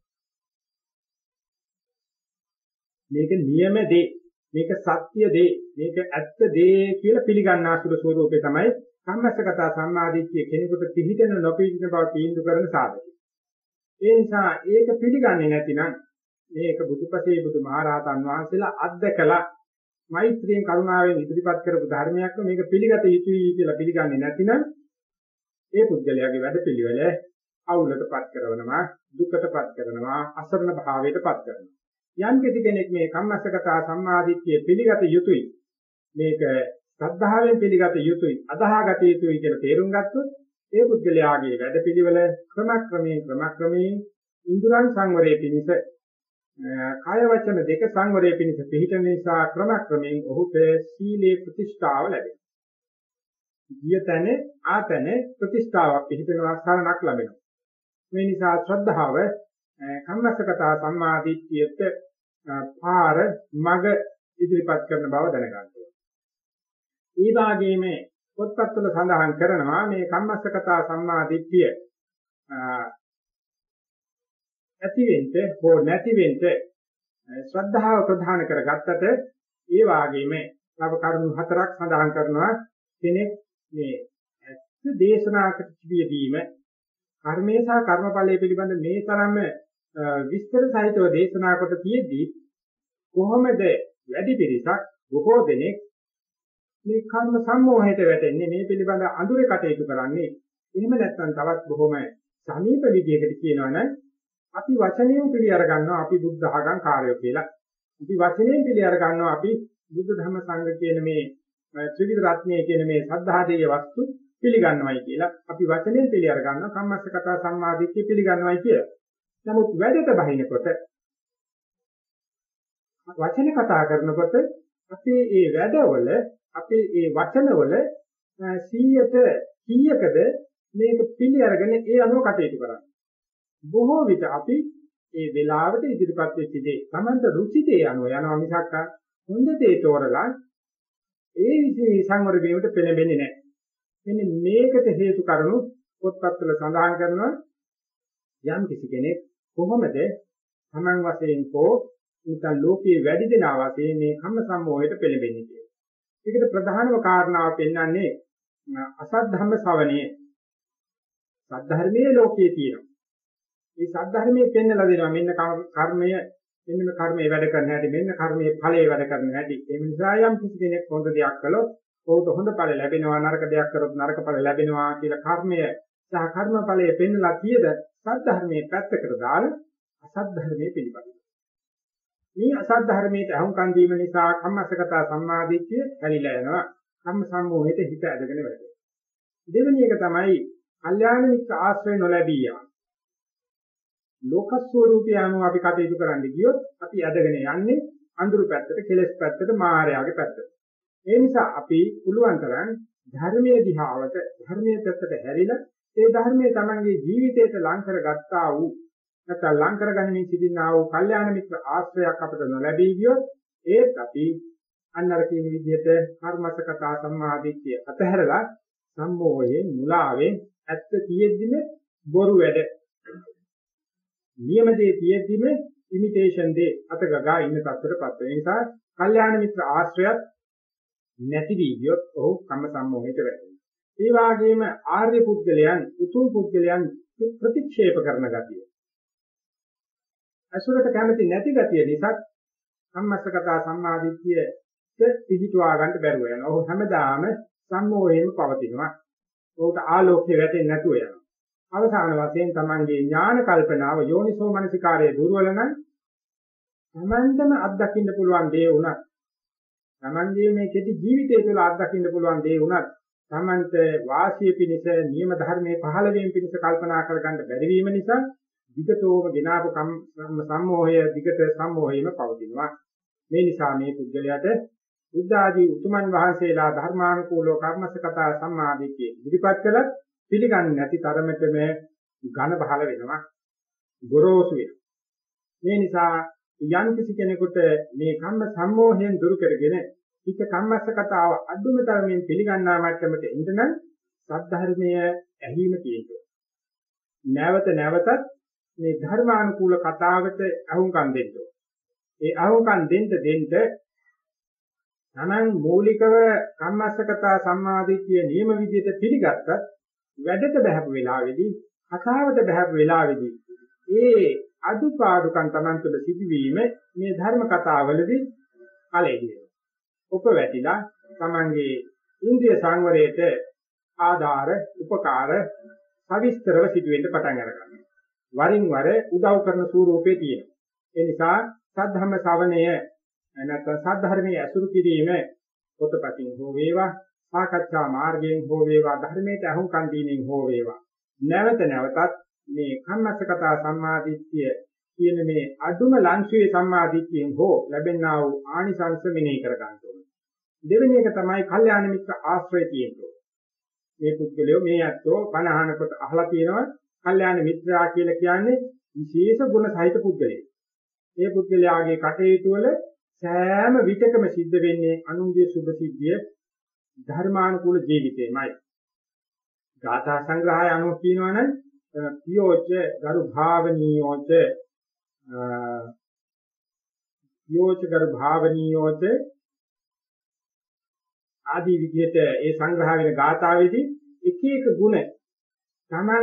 මේක නියම දේ, මේක සත්‍ය දේ, මේක ඇත්ත දේ කියලා පිළිගන්නාසුළු ස්වරූපේ තමයි කම්මස්සකතා සම්මාදිට්ඨිය කෙනෙකුට පිහිටන නොපිහිටන බව තීන්දුව කරන සාධකය. ඒ නිසා ඒක පිළිගන්නේ නැතිනම් මේක බුදුපසේ බුදුමහරහතන් වහන්සේලා අත්දකලා මෛත්‍රියෙන් කරුණාවෙන් ඉදිරිපත් කරපු ධර්මයක් මේක පිළිගත යුතුයි කියලා පිළිගන්නේ නැතිනම් ඒ පුද්ගලයාගේ වැඩපිළිවෙල අවුලටපත් කරනවා, දුකටපත් කරනවා, අසරණ භාවයටපත් කරනවා. යම් කිසි කෙනෙක් මේ කම්මස්සකතා සම්මාදිට්ඨිය පිළිගත යුතුයි, මේක ශ්‍රද්ධාවෙන් පිළිගත යුතුයි, අදහාගත යුතුයි කියලා තේරුම් ගත්තොත් ඒ පුද්ගලයාගේ වැඩපිළිවෙල ක්‍රමක්‍රමයෙන් ක්‍රමක්‍රමයෙන් ඉන්ද්‍රයන් සංවරයේ පිණිස කාය වචන දෙක සංවරයේ පිණිස පිළිහිටන නිසා ක්‍රමක්‍රමයෙන් ඔහුට සීලේ ප්‍රතිෂ්ඨාව ලැබෙනවා. ඊයතන ආතන ප්‍රතිෂ්ඨාවක් පිළිහිටනවා සරණක් ලැබෙනවා. මේ නිසා ශ්‍රද්ධාව කම්මස්සකතා සම්මාදිට්ඨියට පාර මග ඉදිරිපත් කරන බව දැනගන්න ඕනේ. ඒ වගේම පොත්පත්වල සඳහන් කරනවා මේ කම්මස්සකතා සම්මාදිට්ඨිය ඇතිවෙන්න හෝ නැතිවෙන්න ශ්‍රද්ධාව ප්‍රධාන කරගත්තට ඒ වාගේම තව කරුණු හතරක් සඳහන් කරනවා. කෙනෙක් මේ ඇත්ත දේශනා කිරීම කර්මේ සහ කර්මඵලයේ පිළිබඳ මේ තරම්ම විස්තර සහිතව දේශනා කොට තියෙද්දී කොහොමද වැඩි පිරිසක් බොහෝ දෙනෙක් මේ කර්ම සම්මෝහයට වැටෙන්නේ මේ පිළිබඳ අඳුරේ කටයුතු කරන්නේ? එහෙම නැත්නම් තවත් බොහොම සමීප විදියකට කියනවනම් අපි වචනයෙන් පිළි අර ගන්නවා අපි බුද්ධ ආගම් කාර්යය කියලා. අපි වචනයෙන් පිළි අර ගන්නවා අපි බුද්ධ ධර්ම සංඝ කියන මේ ත්‍රිවිධ රත්නයේ කියන මේ සද්ධාදේය වස්තු පිළිගන්නවයි කියලා. අපි වචනයෙන් පිළි අර ගන්නවා කම්මස්සකතා සම්මාදිට්ඨිය පිළිගන්නවයි කියලා. නමුත් වැඩට බහිනකොට වචන කතා කරනකොට අපේ ඒ වැඩවල අපේ ඒ වචනවල සීයට කීයකද මේක පිළි අරගෙන ඒ අනුව කටයුතු කරන්නේ. බොහෝ විට අපි ඒ වෙලාවට ඉදිරිපත් වෙච්ච දේ Tamanta රුචිතේ අනුව යනවා මිසක් හොඳ දේ තෝරලා ඒ විදිහේ සංවර වීමට පෙළඹෙන්නේ නැහැ. මෙන්න මේකට හේතු කරුණු පොත්පත්වල සඳහන් කරනවා යම් කිසි කෙනෙක් කොහොමද Taman වශයෙන් කෝ නැත්නම් ලෝකයේ වැඩි දෙනා වශයෙන් මේ කම්ම සම්මෝහයට පෙළඹෙන්නේ කියලා. ඒකට ප්‍රධානම කාරණාව පෙන්වන්නේ අසත් ධම්ම ශ්‍රවණය. සද්ධර්මයේ ලෝකයේ තියෙනවා. මේ සද්ධර්මයේ පෙන්වලා දෙනවා මෙන්න කර්මය මෙන්න මේ කර්මයේ වැඩ කරන හැටි මෙන්න කර්මයේ ඵලයේ වැඩ කරන හැටි. ඒ නිසා යම් කිසි කෙනෙක් හොඳ දෙයක් කළොත් ඔහුට හොඳ ඵල ලැබෙනවා නරක දෙයක් කරොත් නරක ඵල ලැබෙනවා කියලා කර්මය සහ කර්ම ඵලයේ පෙන්වලා තියෙද සද්ධර්මයේ පැත්තකට දාලා අසත් ධර්මයේ පිළිපදිනවා. මේ අසත් ධර්මයට අහුම්කන් දීම නිසා කම්මස්සගත සම්මාදිට්ඨිය හැලිලා යනවා. කම්ම සම්මෝහයට හිත ඇදගෙන වැඩේ. දෙවෙනි එක තමයි කල්යාණ මිත්‍ර ආශ්‍රය නොලැබී යාම. ලෝක ස්වરૂපය අනුව අපි කටයුතු කරන්න ගියොත් අපි ඇදගෙන යන්නේ අඳුරු පැත්තට, කෙලෙස් පැත්තට, මායාවේ පැත්තට. ඒ නිසා අපි පුළුවන් තරම් ධර්මයේ දිහාවට, ධර්මයේ පැත්තට හැරිලා ඒ ධර්මයේ Tamanගේ ජීවිතයට ලං කරගත්තා වූ නැත්නම් ලං කරගනිමින් සිටිනා වූ කල්යාණ මිත්‍ර ආශ්‍රයයක් අපට නොලැබී ගියොත් ඒත් අපි අන්නර කියන විදිහට කර්මසකතා සම්මාදිට්ඨිය අතහැරලා සම්මෝහයෙන් මුලාවෙන් ඇත්ත තියෙද්දිම බොරු වැඩ නියම දේ තියෙද්දිම ඉමිටේෂන් දේ අතගගා ඉන්න තත්ත්වයටපත් වෙන නිසා කල්යාණ මිත්‍ර ආශ්‍රයත් නැති වී ගියොත් ඔහු කම්ම සම්මෝහයට වැටෙනවා. ඒ වගේම ආර්ය පුද්ගලයන් උතුම් පුද්ගලයන් ප්‍රතික්ෂේප කරන ගතිය. අසුරට කැමති නැති ගතිය නිසා කම්මස්සගතා සම්මාදිට්ඨිය පිහිටුවා ගන්න බැරුව යනවා. ඔහු හැමදාම සම්මෝහයෙන්ම පවතිනවා. ඔහුට ආලෝකය වැටෙන්නේ නැතුව යනවා. අවසාන වශයෙන් තමන්ගේ ඥාන කල්පනාව යෝනිසෝ මනසිකාරයේ දුර්වල නම් තමන්ටම අත්දකින්න පුළුවන් දේ උනත් තමන්ගේ මේ කෙටි ජීවිතය තුළ අත්දකින්න පුළුවන් දේ උනත් තමන්ට වාසිය පිණිස නියම ධර්මයේ පහළ වීම පිණිස කල්පනා කරගන්න බැරි වීම නිසා විගතෝම ගෙනාවු සම්මෝහය විගත සම්මෝහයම පවතිනවා. මේ නිසා මේ පුද්ගලයාට බුද්ධ ආදී උතුමන් වහන්සේලා ධර්මානුකූලව කර්මසකතා සම්මාදිට්ඨිය ඉදිරිපත් කළත් පිළිගන්නේ නැති තරමටම ඝන බහල වෙනවා, ගොරෝසු වෙනවා. මේ නිසා යම් කිසි කෙනෙකුට මේ කම්ම සම්මෝහයෙන් දුරු කරගෙන හිත කම්මස්සකතාව අදුම තරමින් පිළිගන්නා මට්ටමට එන්න නම් සද්ධර්මය ඇහිම තියෙනවා. නැවත නැවතත් මේ ධර්මානුකූල කතාවට අහුම්කම් දෙන්න ඕනේ. ඒ අහුම්කම් දෙන්න දෙන්න තමන් මූලිකව කම්මස්සකතා සම්මාදිට්ඨිය නියම විදිහට පිළිගත්තත් වැඩට බහැපු වෙලාවේදී කතාවට බහැපු වෙලාවේදී ඒ අදුපාදුකම් තමන් තුළ සිදුවීම මේ ධර්ම කතාවලදී කලෙදී වෙනවා. උපවැටිලා තමන්ගේ ඉන්ද්‍රිය සංවරයට ආධාර, උපකාර සවිස්තරව සිදුවෙන්න පටන් ගන්නවා. වරින් වර උදව් කරන ස්වරූපේ තියෙනවා. ඒ නිසා සද්ධම්ම ශ්‍රවණය නැත්නම් සද්ධර්මයේ අසුරු කිරීම පොතපතින් හෝ වේවා, සාකච්ඡා මාර්ගයෙන් හෝ වේවා, ධර්මයට අහුම්කම් දීමෙන් හෝ වේවා, නැවත නැවතත් මේ කම්මස්සකතා සම්මාදිට්ඨිය කියන මේ අදුම ලංශයේ සම්මාදිට්ඨියෙන් හෝ ලැබෙනා වූ ආනිසංස මෙනෙහි කර ගන්න ඕනේ. දෙවෙනි එක තමයි කල්යාණ මිත්‍ර ආශ්‍රය තියෙනවා. මේ පුද්ගලයෝ මේ අත්ෝ බණ අහනකොට අහලා තියෙනවා කල්යාණ මිත්‍රා කියලා කියන්නේ විශේෂ ගුණ සහිත පුද්ගලයෙක්. මේ පුද්ගලයාගේ කටයුතු වල සෑම විටකම සිද්ධ වෙන්නේ අනුන්ගේ සුභ සිද්ධිය ධර්මානුකූල ජීවිතේමයි. ගාථා සංග්‍රහය අනුව කියනවනම් පියෝච ගරු භාවනීයෝච පියෝච ගරු භාවනීයෝච ආදී විදිහට ඒ සංග්‍රහ වෙන ගාථාවේදී එක එක ගුණ තමන්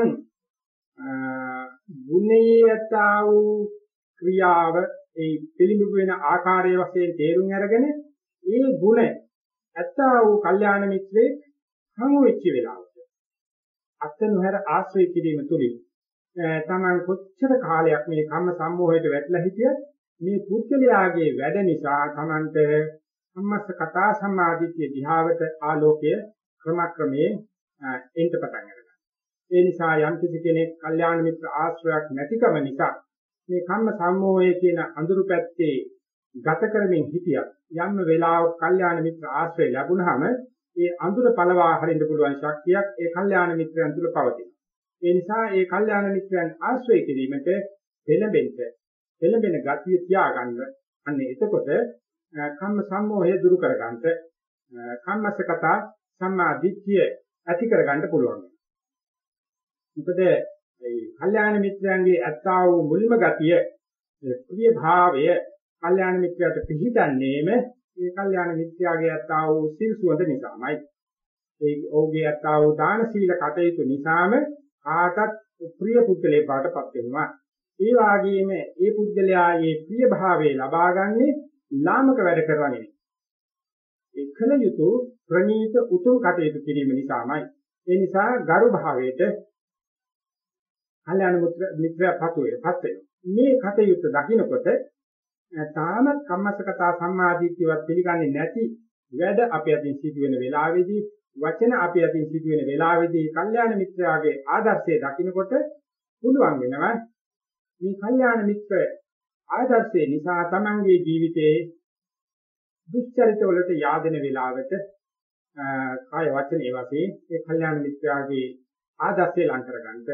ගුණයේ යතා වූ ක්‍රියාව ඒ පිළිඹු වෙන ආකාරයේ වශයෙන් තේරුම් අරගෙන ඒ ගුණ ඇත්තා වූ කල්යාණ මිත්‍රේ හමු වෙච්ච වෙලාවට අත්ත නොහැර ආශ්‍රය කිරීම තුලින් තමන් කොච්චර කාලයක් මේ කම්ම සම්මෝහයට වැටලා හිටියත් මේ පුද්ගලයාගේ වැඩ නිසා තමන්ට සම්මස්ස කතා සම්මාදිට්ඨිය දිහාවට ආලෝකය ක්‍රමක්‍රමයෙන් එන්ට පටන් ගන්නවා. ඒ නිසා යම් කිසි කෙනෙක් කල්යාණ මිත්‍ර ආශ්‍රයක් නැතිකම නිසා මේ කම්ම සම්මෝහය කියන අඳුරු පැත්තේ ගත කරමින් හිටියත් යම් වෙලාවක කල්යාණ මිත්‍ර ආශ්‍රය ලැබුණාම ඒ අඳුර පළවා හරින්න පුළුවන් ශක්තියක් ඒ කල්යාණ මිත්‍රයන් තුළ පවතිනවා. ඒ නිසා ඒ කල්යාණ මිත්‍රයන් ආශ්‍රය කිරීමට පෙළඹෙන්න පෙළඹෙන ගතිය තියාගන්න අන්නේ එතකොට කම්ම සම්මෝහය දුරු කරගන්න කම්මසකත සම්මා දිට්ඨිය ඇති කරගන්න පුළුවන්. මොකද මේ කල්යාණ මිත්‍රයන්ගේ ඇත්තා වූ මුලින්ම ගතිය ප්‍රිය භාවය කල්යාණ මිත්‍රයාට පිහිටන්නේම මේ කල්යාණ මිත්‍යාගේ ඇත්තා වූ සිල් සුවඳ නිසාමයි. ඒ ඔහුගේ ඇත්තා වූ දාන සීල කටයුතු නිසාම ආටත් ප්‍රිය පුද්ගලයෙක් බවටපත් වෙනවා. ඒ වගේම ඒ පුද්ගලයා මේ ප්‍රිය භාවයේ ලබාගන්නේ ලාමක වැඩ කරනවා නෙවෙයි. ඒ කල යුතු ප්‍රණීත උතුම් කටයුතු කිරීම නිසාමයි. ඒ නිසා ගරු භාවයට කල්යාණ මිත්‍රයාපත් වෙනවා. මේ කටයුත්ත දකින්නකොට තාමත් කම්මසකතා සම්මාදිට්ඨියවත් පිළිගන්නේ නැති වැඩ අපේ අතින් සිදුවෙන වෙලාවේදී වචන අපේ අතින් සිදුවෙන වෙලාවේදී කල්යාණ මිත්‍රයාගේ ආදර්ශය දකින්නකොට පුළුවන් වෙනවා මේ කල්යාණ මිත්‍ර ආදර්ශය නිසා තමන්ගේ ජීවිතයේ දුස්චරිත වලට yaadena වෙලාවට කාය වචන ඒ වශයෙන් ඒ කල්යාණ මිත්‍රයාගේ ආදර්ශය ලං කරගන්නට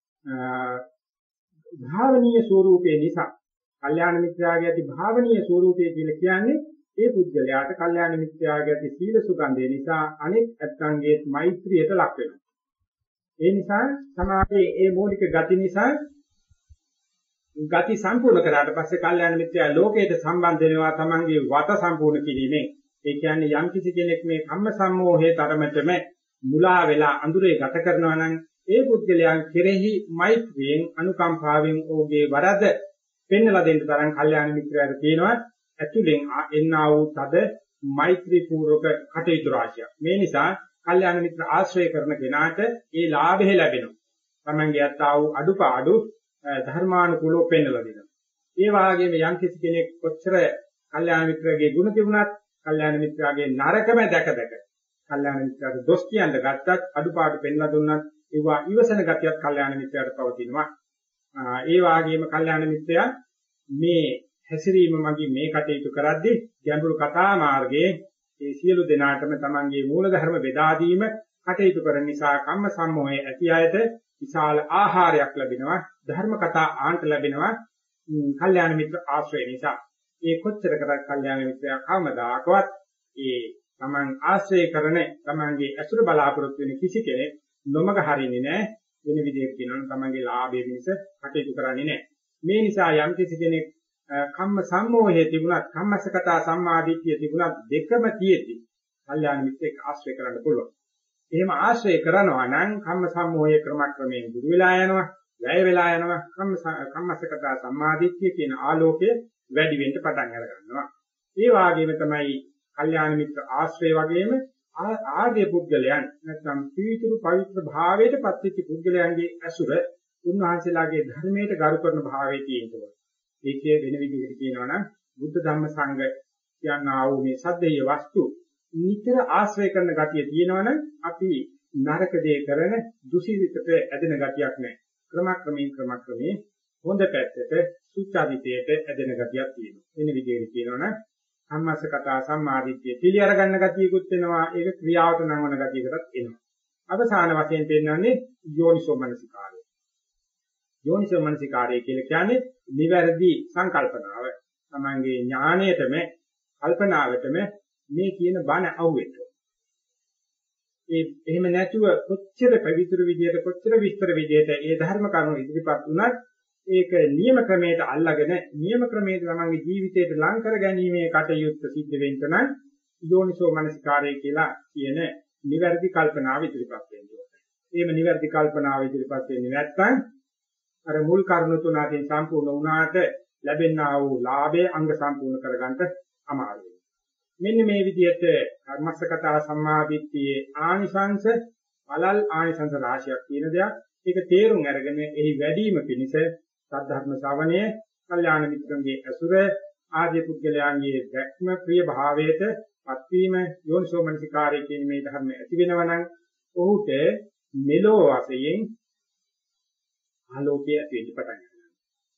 භාවනීය ස්වરૂපේ නිසා කල්යාණ මිත්‍යාගේ ඇති භාවනීය ස්වરૂපය කියලා කියන්නේ ඒ පුද්ගලයාට කල්යාණ මිත්‍යාගේ ඇති සීල සුගන්ධය නිසා අනෙක් ඇත්තන්ගේ මෛත්‍රියට ලක් වෙනවා. ඒ නිසා සමාජයේ ඒ මූලික ගති නිසා ගති සම්පූර්ණ කරාට පස්සේ කල්යාණ මිත්‍යා ලෝකයට සම්බන්ධ වෙනවා තමන්ගේ වත සම්පූර්ණ කිරීමෙන්. ඒ කියන්නේ යම් කිසි කෙනෙක් මේ කම්ම සම්මෝහයේ තරමටම මුලා වෙලා අඳුරේ ගත කරනවා නම් ඒ පුද්ගලයන් කෙරෙහි මෛත්‍රියෙන් අනුකම්පාවෙන් ඔහුගේ වරද පෙන්වලා දෙන්න තරම් කල්යාණ මිත්‍රයාට තියෙනවා ඇතුලෙන් එන්නා වූ තද මෛත්‍රී පූර්වක කටයුතු රාශියක්. මේ නිසා කල්යාණ මිත්‍ර ආශ්‍රය කරන කෙනාට ඒ ලාභය ලැබෙනවා. තමන්ගේ අත්තා වූ අඩුපාඩු ධර්මානුකූලව පෙන්වලා දෙනවා. ඒ වාගේම යම් කිසි කෙනෙක් කොච්චර කල්යාණ මිත්‍රගේ ගුණ තිබුණත් කල්යාණ මිත්‍රාගේ නරකම දැක දැක කල්යාණ මිත්‍රාට දොස් කියන්න ගත්තත් අඩුපාඩු පෙන්වලා දුන්නත් ඒවා ඉවසන ගතියක් කල්යාණ මිත්‍රයාට පවතිනවා. ඒ වාගේම කල්යාණ මිත්‍රයා මේ හැසිරීම මගින් මේ කටයුතු කරද්දී ගැඹුරු කතා මාර්ගයේ ඒ සියලු දෙනාටම තමන්ගේ මූලධර්ම බෙදා දීම කටයුතු කරන නිසා කම්ම සම්මෝහයේ ඇති අයට විශාල ආහාරයක් ලැබෙනවා ධර්ම කතා ආන්ත ලැබෙනවා කල්යාණ මිත්‍ර ආශ්‍රය නිසා. ඒ කොච්චර කරත් කල්යාණ මිත්‍රයා කවමදාකවත් ඒ තමන් ආශ්‍රය කරන තමන්ගේ අසුර බලාපොරොත්තු වෙන කිසි කෙනෙක් නොමග හරින්නේ නැහැ. වෙන විදිහට කියනවනම් තමන්ගේ ලාභය පිණිස කටයුතු කරන්නේ නැහැ. මේ නිසා යම් කිසි කෙනෙක් කම්ම සම්මෝහයේ තිබුණත් කම්මසකතා සම්මාදිට්ඨිය තිබුණත් දෙකම තියෙද්දි කල්යාණ මිත්‍රෙක් ආශ්‍රය කරන්න පුළුවන්. එහෙම ආශ්‍රය කරනවා නම් කම්ම සම්මෝහයේ ක්‍රමක්‍රමයෙන් දුර වෙලා යනවා, වැය වෙලා යනවා. කම්ම කම්මසකතා සම්මාදිට්ඨිය කියන ආලෝකය වැඩි වෙන්න පටන් අර ගන්නවා. ඒ වාගේම තමයි කල්යාණ මිත්‍ර ආශ්‍රය වගේම ආර්ය පුද්ගලයන් නැත්නම් පීතුරු පවිත්‍ර භාවයට පත්වෙච්ච පුද්ගලයන්ගේ ඇසුර උන්වහන්සේලාගේ ධර්මයට ගරු කරන භාවයේ තියෙනවා. ඒකේ වෙන විදිහකට කියනවා නම් බුද්ධ ධම්ම සංඝ කියනා වූ මේ සද්දේය වස්තු නිතර ආශ්‍රය කරන ගතිය තියෙනවනම් අපි නරක දේ කරන දුසිරිතට ඇදෙන ගතියක් නැහැ. ක්‍රමක්‍රමයෙන් ක්‍රමක්‍රමයෙන් හොඳ පැත්තට සුචරිතයට ඇදෙන ගතියක් තියෙනවා. වෙන විදිහකට කියනවනම් සම්මාසකතා සම්මාදිට්ඨිය පිළි අරගන්න ගතියකුත් වෙනවා. ඒක ක්‍රියාවට නංවන ගතියකටත් එනවා. අවසාන වශයෙන් පෙන්වන්නේ යෝනිසෝ මනසිකාරය. යෝනිසෝ මනසිකාරය කියලා කියන්නේ නිවැරදි සංකල්පනාව. තමංගේ ඥාණයටම කල්පනාවටම මේ කියන බණ අහුවෙන්න. ඒ එහෙම නැතුව කොච්චර පවිත්‍ර විදියට කොච්චර විස්තර විදියට ඒ ධර්ම කරුණු ඉදිරිපත් වුණත් ඒක නියම ක්‍රමයට අල්ලාගෙන නියම ක්‍රමයට තමන්ගේ ජීවිතයට ලං කර ගැනීමේ කටයුත්ත සිද්ධ වෙන්න නම් යෝනිසෝ මනසිකාරය කියලා කියන නිවැරදි කල්පනාව ඉදිරිපත් වෙන්න ඕනේ. එහෙම නිවැරදි කල්පනාව ඉදිරිපත් වෙන්නේ නැත්නම් අර මුල් කරුණු තුන අතරින් සම්පූර්ණ වුණාට ලැබෙනා වූ ලාභයේ අංග සම්පූර්ණ කරගන්න අමාරුයි. මෙන්න මේ විදිහට කර්මස්සකතා සම්මාදිට්ඨියේ ආනිසංශ බලල් ආනිසංශ රාශියක් තියෙන දෙයක්. ඒක තේරුම් අරගෙන එහි වැඩිම පිණිස සද්ධර්ම ශ්‍රවණය, කල්යාණ මිත්‍රන්ගේ ඇසුර, ආර්ය පුද්ගලයන්ගේ දැක්ම ප්‍රිය භාවයට පත්වීම යෝනිසෝ මනසිකාරය කියන මේ ධර්ම ඇති වෙනවා නම් ඔහුට මෙලෝ වශයෙන් ආලෝකය ඇති වෙන්න පටන් ගන්නවා.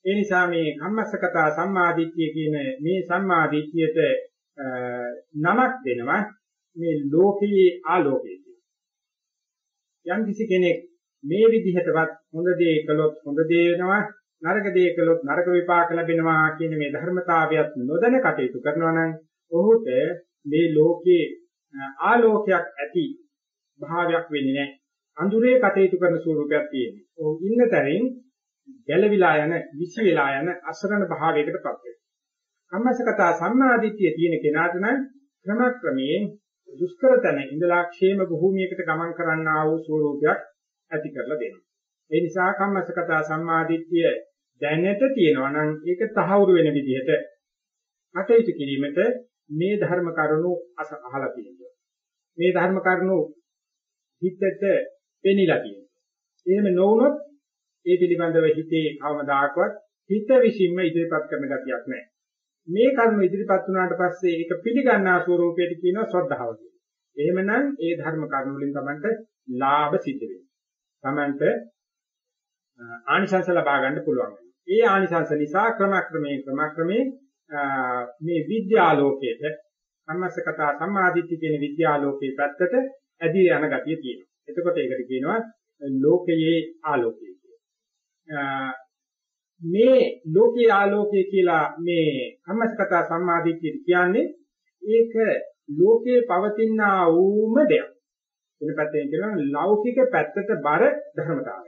ඒ නිසා මේ කම්මස්සකතා සම්මාදිට්ඨිය කියන මේ සම්මාදිට්ඨියට නමක් දෙනවා මේ ලෝකයේ ආලෝකය කියලා. යම් කිසි කෙනෙක් මේ විදිහටවත් හොඳ දේ කළොත් හොඳ දේ වෙනවා, නරක දේ කළොත් නරක විපාක ලැබෙනවා කියන මේ ධර්මතාවයත් නොදැන කටයුතු කරනවා නම් ඔහුට මේ ලෝකයේ ආලෝකයක් ඇති භාවයක් වෙන්නේ නැහැ. අඳුරේ කටයුතු කරන ස්වරූපයක් තියෙනවා. ඔහු ඉන්න තැනින් ගැලවිලා යන, විසි වෙලා යන අසරණ භාවයකටපත් වෙනවා. කම්මස්සකතා සම්මාදිට්ඨිය තියෙන කෙනාට නම් ක්‍රමක්‍රමයෙන් දුෂ්කරතන ඉඳලා ക്ഷേම භූමියකට ගමන් කරන්නා වූ ස්වරූපයක් ඇති කරලා දෙනවා. ඒ නිසා කම්මස්සකතා සම්මාදිට්ඨිය දැනට තියෙනවා නම් ඒක තහවුරු වෙන විදිහට කටයුතු කිරීමට මේ ධර්ම කරුණු අහලා තියෙනවා. මේ ධර්ම කරුණු හිතට පෙනිලා තියෙනවා. එහෙම නොවුනොත් ඒ පිළිබඳව හිතේ කවමදාකවත් හිත විසින්ම ඉදිරිපත් කරන ගතියක් නැහැ. මේ කර්ම ඉදිරිපත් වුණාට පස්සේ ඒක පිළිගන්නා ස්වરૂපයට කියනවා ශ්‍රද්ධාව කියලා. එහෙමනම් ඒ ධර්ම කර්ම වලින් තමයි ලාභ සිද්ධ වෙන්නේ. තමන්ට ආනිසංස ලබා ගන්න පුළුවන්. ඒ ආනිසංස නිසා ක්‍රමක්‍රමයෙන් ක්‍රමක්‍රමයෙන් මේ විද්‍යාලෝකයේද කම්මස්සකතා සම්මාදිට්ඨිය කියන විද්‍යාලෝකයේ පැත්තට ඇදී යන ගතිය තියෙනවා. එතකොට ඒකට කියනවා ලෝකයේ ආලෝකය කියලා. මේ ලෝකයේ ආලෝකය කියලා මේ කම්මස්සකතා සම්මාදිට්ඨිය කියන්නේ ඒක ලෝකයේ පවතිනා වූම දෙයක්. වෙන පැත්තෙන් කියනවා ලෞකික පැත්තට බර ධර්මතාවය.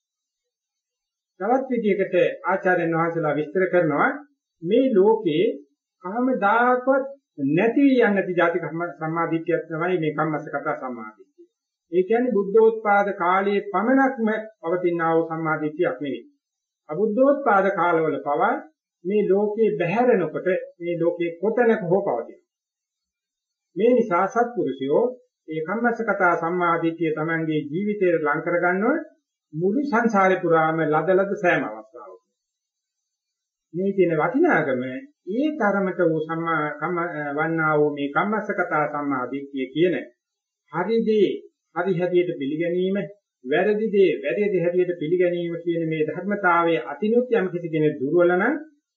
තවත් විදිහකට ආචාර්යයන් වහන්සේලා විස්තර කරනවා මේ ලෝකේ කවමදාකවත් නැති යන්නේ නැති ಜಾති සම්මාදිට්ඨියක් තමයි මේ කම්මස්සකතා සම්මාදිට්ඨිය. ඒ කියන්නේ බුද්ධෝත්පාද කාලයේ පමණක්ම පවතිනා වූ සම්මාදිට්ඨියක් නෙවෙයි. අබුද්ධෝත්පාද කාලවල පවා මේ ලෝකේ බැහැරෙනකොට මේ ලෝකේ කොතැනක හෝ පවතින. මේ නිසා සත්පුරුෂයෝ ඒ කම්මස්සකතා සම්මාදිට්ඨිය තමන්ගේ ජීවිතයට ලං කරගන්නව මුළු සංසාරේ පුරාම ලදලද සෑම අවස්ථාවක. මේ කියන වටිනාකම ඒ තරමට වූ සම්මා කම්ම වන්නා වූ මේ කම්මස්සකතා සම්මාදිට්ඨිය කියන හරිදී හරි හැටියට පිළිගැනීම, වැරදි දේ වැරදි හැටියට පිළිගැනීම කියන මේ ධර්මතාවයේ අතිනුත් යම් කිසි කෙනෙක් දුර්වල නම්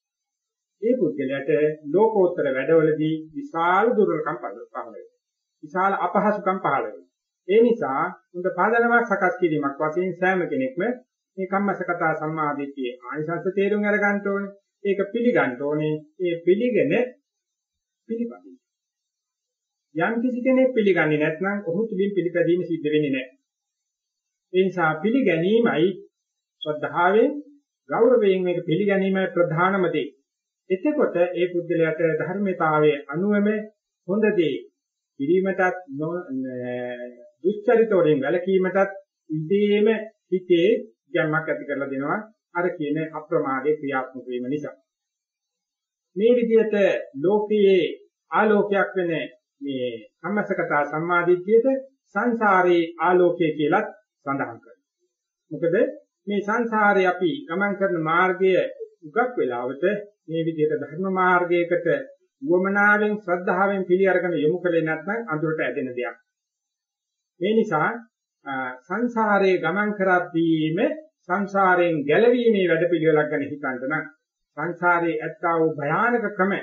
ඒ පුද්ගලයාට ලෝකෝත්තර වැඩවලදී විශාල දුර්වලකම් පහළ වෙනවා. විශාල අපහසුකම් පහළ වෙනවා. ඒ නිසා උන්ට පාදනමක් සකස් කිරීමක් වශයෙන් සෑම කෙනෙක්ම මේ කම්මස්සකතා සම්මාදිට්ඨියේ ආනිසංස තේරුම් අරගන්න ඕනේ. ඒක පිළිගන්න ඕනේ. ඒ පිළිගෙන පිළිපදින්න. යම් කිසි කෙනෙක් පිළිගන්නේ නැත්නම් ඔහු තුලින් පිළිපැදීම සිද්ධ වෙන්නේ නැහැ. ඒ නිසා පිළිගැනීමයි ශ්‍රද්ධාවෙන් ගෞරවයෙන් මේක පිළිගැනීමයි ප්‍රධානම දේ. එතකොට ඒ පුද්ගලයාට ධර්මතාවයේ අනුවම හොඳ දේ කිරීමටත් දුස්චරිත වලින් වැළකීමටත් ඉදීම හිතේ ගැම්මක් ඇති කරලා දෙනවා අර කියන අප්‍රමාදයේ ක්‍රියාත්මක වීම නිසා. මේ විදිහට ලෝකයේ ආලෝකයක් වෙන මේ කම්මස්සකතා සම්මාදිට්ඨියට සංසාරේ ආලෝකය කියලා සඳහන් කරනවා. මොකද මේ සංසාරේ අපි ගමන් කරන මාර්ගය උගක් වෙලාවට මේ විදිහට ධර්ම මාර්ගයකට වමනාවෙන් ශ්‍රද්ධාවෙන් පිළි අරගෙන යොමු කළේ නැත්නම් අඳුරට ඇදෙන දෙයක්. මේ නිසා සංසාරේ ගමන් කරද්දීම සංසාරයෙන් ගැලවීමේ වැඩපිළිවෙලක් ගැන හිතන්න නම් සංසාරේ ඇත්තා වූ භයානක ක්‍රම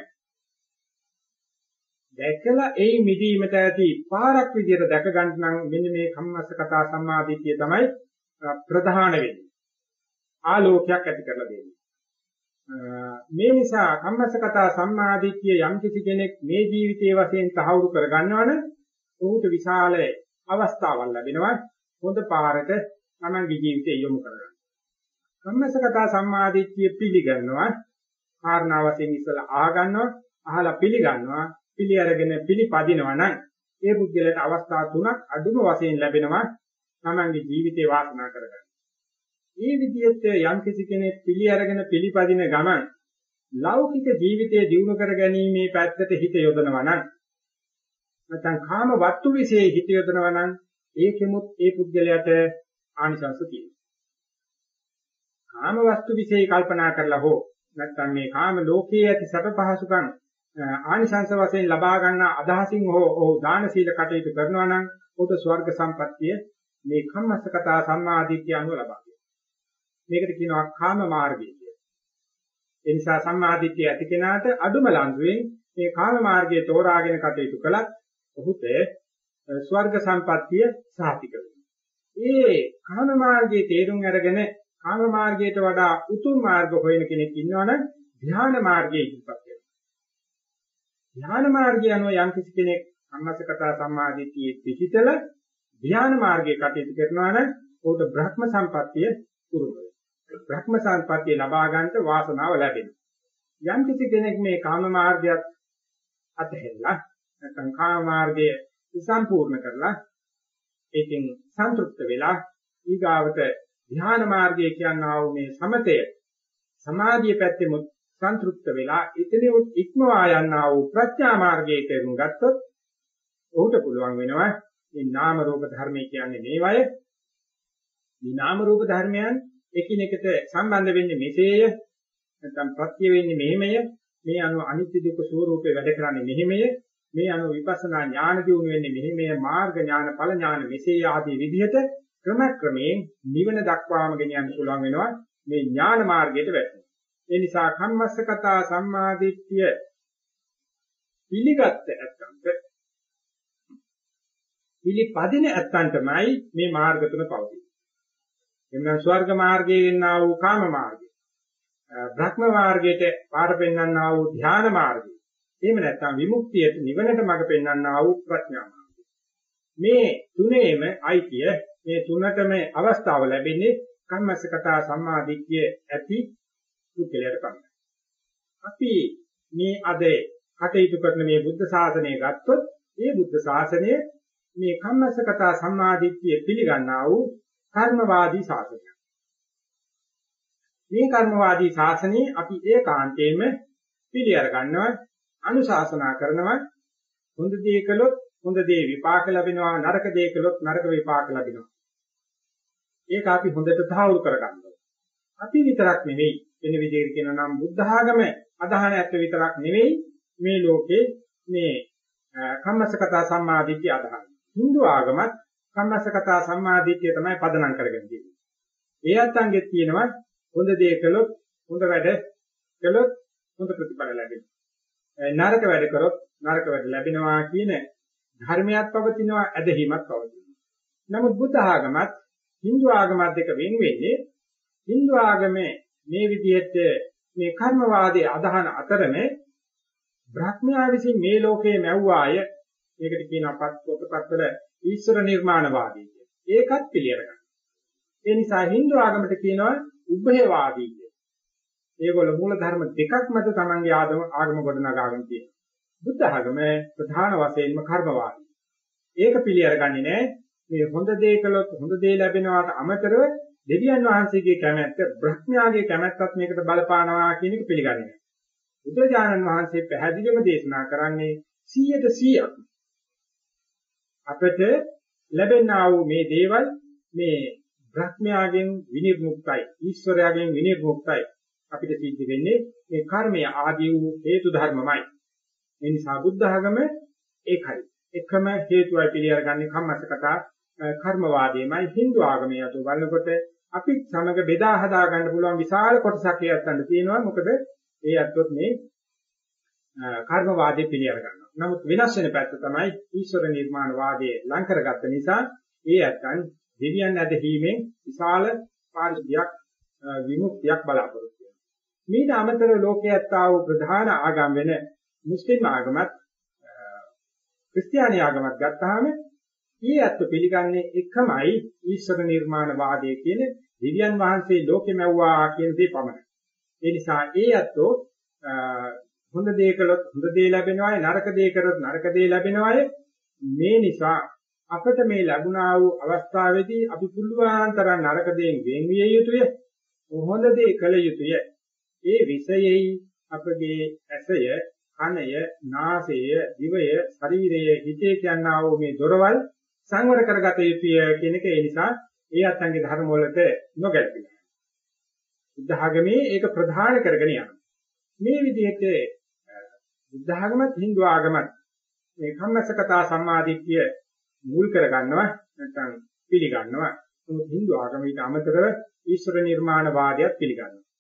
දැකලා ඒ මිදීමට ඇති පාරක් විදියට දැක ගන්න නම් මෙන්න මේ කම්මස්සකතා සම්මාදිට්ඨිය තමයි ප්‍රධාන වෙන්නේ. ආලෝකයක් ඇති කරලා දෙන්නේ. මේ නිසා කම්මස්සකතා සම්මාදිට්ඨිය යම් කිසි කෙනෙක් මේ ජීවිතයේ වශයෙන් තහවුරු කර ගන්නවනම් ඔහුට විශාල අවස්ථාවක් ලැබෙනවා හොඳ පාරට තමන්ගේ ජීවිතය යොමු කරගන්න. කම්මස්සකතා සම්මාදිට්ඨිය පිළිගන්නවා කාරණා වශයෙන් ඉස්සලා අහගන්නවා අහලා පිළිගන්නවා පිළි අරගෙන පිළිපදිනවා නම් ඒ පුද්ගලයාට අවස්ථා තුනක් අඩුම වශයෙන් ලැබෙනවා තමන්ගේ ජීවිතේ වාසනා කරගන්න. මේ විදිහට යම් කිසි කෙනෙක් පිළි අරගෙන පිළිපදින ගමන් ලෞකික ජීවිතයේ දියුණු කර ගැනීමේ පැත්තට හිත යොදනවා නම් නැත්නම් කාම වස්තු විශේෂ හිත යොදනවා නම් ඒකෙමුත් ඒ පුද්ගලයාට ආනිසංස තියෙනවා. කාම වස්තු විශේෂ කල්පනා කරලා හෝ නැත්නම් මේ කාම ලෝකයේ ඇති සැප පහසුකම් ආනිසංස වශයෙන් ලබා ගන්න අදහසින් හෝ ඔහු දාන සීල කටයුතු කරනවා නම් උට ස්වර්ග සම්පත්තිය මේ කම්මස්සකතා සම්මාදිට්ඨිය අනුව ලබා ගන්නවා. මේකට කියනවා කාම මාර්ගය කියලා. ඒ නිසා සම්මාදිට්ඨිය ඇති කෙනාට අඩුම ලංසුවෙන් මේ කාම මාර්ගයේ තෝරාගෙන කටයුතු කළත් ඔහුට ස්වර්ග සම්පත්තිය සාතික වෙනවා. ඒ කාම මාර්ගයේ තේරුම් අරගෙන කාම මාර්ගයට වඩා උතුම් මාර්ග හොයන කෙනෙක් ඉන්නවනම් ධ්‍යාන මාර්ගයේ ඉපත් වෙනවා. ධ්‍යාන මාර්ගය අනුව යම් කිසි කෙනෙක් සම්මස්සකතා සම්මාදිට්ඨියේ පිහිටල ධ්‍යාන මාර්ගයේ කටයුතු කරනවා නම් ඔහුට බ්‍රහ්ම සම්පත්තිය උරුම වෙනවා. බ්‍රහ්ම සම්පත්තිය ලබා ගන්නට වාසනාව ලැබෙනවා. යම් කිසි කෙනෙක් මේ කාම මාර්ගයත් අතහැරලා නැත්නම් කාම මාර්ගය සම්පූර්ණ කරලා ඒකෙන් සන්තුෂ්ත වෙලා ඊගාවට ධ්‍යාන මාර්ගය කියනවා වූ මේ සමතය සමාධිය පැත්තෙම සන්තුෂ්ත වෙලා එතනින් ඉක්මවා යනවා වූ ප්‍රඥා මාර්ගයේ තේරුම් ගත්තොත් ඔහුට පුළුවන් වෙනවා මේ නාම රූප ධර්මය කියන්නේ මේවය. මේ නාම රූප ධර්මයන් එකිනෙකට සම්බන්ධ වෙන්නේ මෙසේය. නැත්නම් ප්‍රත්‍ය වෙන්නේ මෙහෙමය. මේ අනුව අනිත්‍ය දුක්ඛ ස්වરૂපේ වැඩ කරන්නේ මෙහෙමය. මේ අනුව විපස්සනා ඥාන දියුණු වෙන්නේ මෙහෙමය. මාර්ග ඥාන ඵල ඥාන මෙසේ ආදී විදිහට ක්‍රමක්‍රමයෙන් නිවන දක්වාම ගෙන යන්න පුළුවන් වෙනවා මේ ඥාන මාර්ගයට වැටෙනවා. ඒ නිසා කම්මස්සකතා සම්මාදිට්ඨිය පිළිගත් ඇත්තන්ට පිළිපදින ඇත්තන්ටමයි මේ මාර්ග තුන පවතින්නේ. එන්න ස්වර්ග මාර්ගයේ එන්නා වූ කාම මාර්ගය, බ්‍රහ්ම මාර්ගයට පාර පෙන්වන්නා වූ ධ්‍යාන මාර්ගය, එහෙම නැත්නම් විමුක්තියට නිවනට මඟ පෙන්වන්නා වූ ප්‍රඥා මාර්ගය. මේ තුනේම අයිතිය මේ තුනටම අවස්ථාව ලැබෙන්නේ කම්මස්සකතා සම්මාදිට්ඨිය ඇති පුද්ගලයාට පමණයි. අපි මේ අද කටයුතු කරන මේ බුද්ධ ශාසනය ගත්තොත් මේ බුද්ධ ශාසනය මේ කම්මස්සකතා සම්මාදිට්ඨිය පිළිගන්නා වූ කර්මවාදී ශාසනයක්. මේ කර්මවාදී ශාසනයේ අපි ඒකාන්තයෙන්ම පිළිඅර ගන්නවා, අනුශාසනා කරනවා. හොඳ දේ කළොත් හොඳ දේ විපාක ලැබෙනවා, නරක දේ කළොත් නරක විපාක ලැබෙනවා. ඒක අපි හොඳට තහවුරු කරගන්නවා. අපි විතරක් නෙවෙයි, වෙන විදිහට කියනවා නම් බුද්ධ ආගම අදහන ඇත්ත විතරක් නෙවෙයි මේ ලෝකේ මේ කම්මස්සකතා සම්මාදිට්ඨිය අදහන. Hindu ආගමත් කම්මස්සකතා සම්මාදිට්ඨිය තමයි පදනම් කරගෙන තියෙන්නේ. ඒ අත්ංගෙත් කියනවා හොඳ දේ කළොත් හොඳ වැඩ කළොත් හොඳ ප්‍රතිඵල ලැබෙනවා. නරක වැඩ කරොත් නරක වැඩ ලැබෙනවා කියන ධර්මයක් පවතිනවා, ඇදහිමක් පවතිනවා. නමුත් බුද්ධ ආගමත් Hindu ආගමත් දෙක වෙන වෙන්නේ Hindu ආගමේ මේ විදිහට මේ කර්මවාදයේ අදහන අතරම බ්‍රහ්මයා විසින් මේ ලෝකයේ මැව්වාය. මේකට කියනවා පොතපත්වල ඊශ්වර නිර්මාණවාදී කියලා. ඒකත් පිළිඅර ගන්න. ඒ නිසා Hindu ආගමට කියනවා උභයවාදී කියලා. ඒගොල්ල මූල ධර්ම දෙකක් මත තමන්ගේ ආගම ආගම ගොඩනගාගෙන තියෙනවා. බුද්ධ ආගම ප්‍රධාන වශයෙන්ම කර්මවාදී. ඒක පිළිඅර ගන්නේ නැහැ. මේ හොඳ දේ කළොත් හොඳ දේ ලැබෙනවාට අමතරව දෙවියන් වහන්සේගේ කැමැත්ත, බ්‍රහ්මයාගේ කැමැත්තත් මේකට බලපානවා කියන එක පිළිගන්නේ නැහැ. බුදුරජාණන් වහන්සේ පැහැදිලිවම දේශනා කරන්නේ සීයට සීයක් අපට ලැබෙනා වූ මේ දේවල් මේ බ්‍රහ්මයාගෙන් විනිර්මුක්තයි, ඊශ්වරයාගෙන් විනිර්මුක්තයි. අපිට සිද්ධ වෙන්නේ මේ කර්මය ආදී වූ හේතු ධර්මමයි. ඒ නිසා බුද්ධ ආගම ඒකයි. එකම හේතුවයි පිළිඅරගන්නේ කම්මස්සකතා කර්මවාදයමයි. Hindu ආගමේ අතෝ බලනකොට අපි සමග බෙදා හදා ගන්න පුළුවන් විශාල කොටසක් ඒ අතට තියෙනවා. මොකද ඒ අත්වත් මේ කර්මවාදයේ පිළිඅර ගන්නවා. නමුත් වෙනස් වෙන පැත්ත තමයි ඊශ්වර නිර්මාණ වාදයේ ලං කරගත්ත නිසා ඒ අත්යන් දෙවියන් ඇදහිීමෙන් විශාල පාරිශුද්ධියක් විමුක්තියක් බලාපොරොත්තු වෙනවා. මේට අමතර ලෝකයේ ඇත්තා වූ ප්‍රධාන ආගම් වෙන මුස්ලිම් ආගමත් ක්‍රිස්තියානි ආගමත් ගත්තාම ඊ අත්ව පිළිගන්නේ එකමයි ඊශ්වර නිර්මාණ වාදයේ කියන දෙවියන් වහන්සේ ලෝකෙ මැව්වා කියන දේ පමණයි. ඒ නිසා ඒ අත්ව හොඳ දේ කළොත් හොඳ දේ ලැබෙනවායි, නරක දේ කරොත් නරක දේ ලැබෙනවායි. මේ නිසා අපට මේ ලැබුණා වූ අවස්ථාවේදී අපි පුළුවන් තරම් නරක දේෙන් වෙන් විය යුතුය, හොඳ දේ කළ යුතුය. ඒ විෂයෙහි අපගේ ඇසය, කනය, නාසය, දිවය, ශරීරය, හිතේ කියනා වූ මේ දොරවල් සංවර කරගත යුතුය කියන එක. ඒ නිසා ඒ අත්ංගේ ධර්ම වලට නොගැලපෙනවා. බුද්ධ ආගමේ ඒක ප්‍රධාන කරගෙන යනවා. මේ විදිහට බුද්ධ ආගමත් Hindu ආගමත් මේ කම්මස්සකතා සම්මාදිට්ඨිය මුල් කරගන්නවා, නැත්නම් පිළිගන්නවා. නමුත් Hindu ආගමීට අමතරව ඊශ්වර නිර්මාණ වාදයක් පිළිගන්නවා.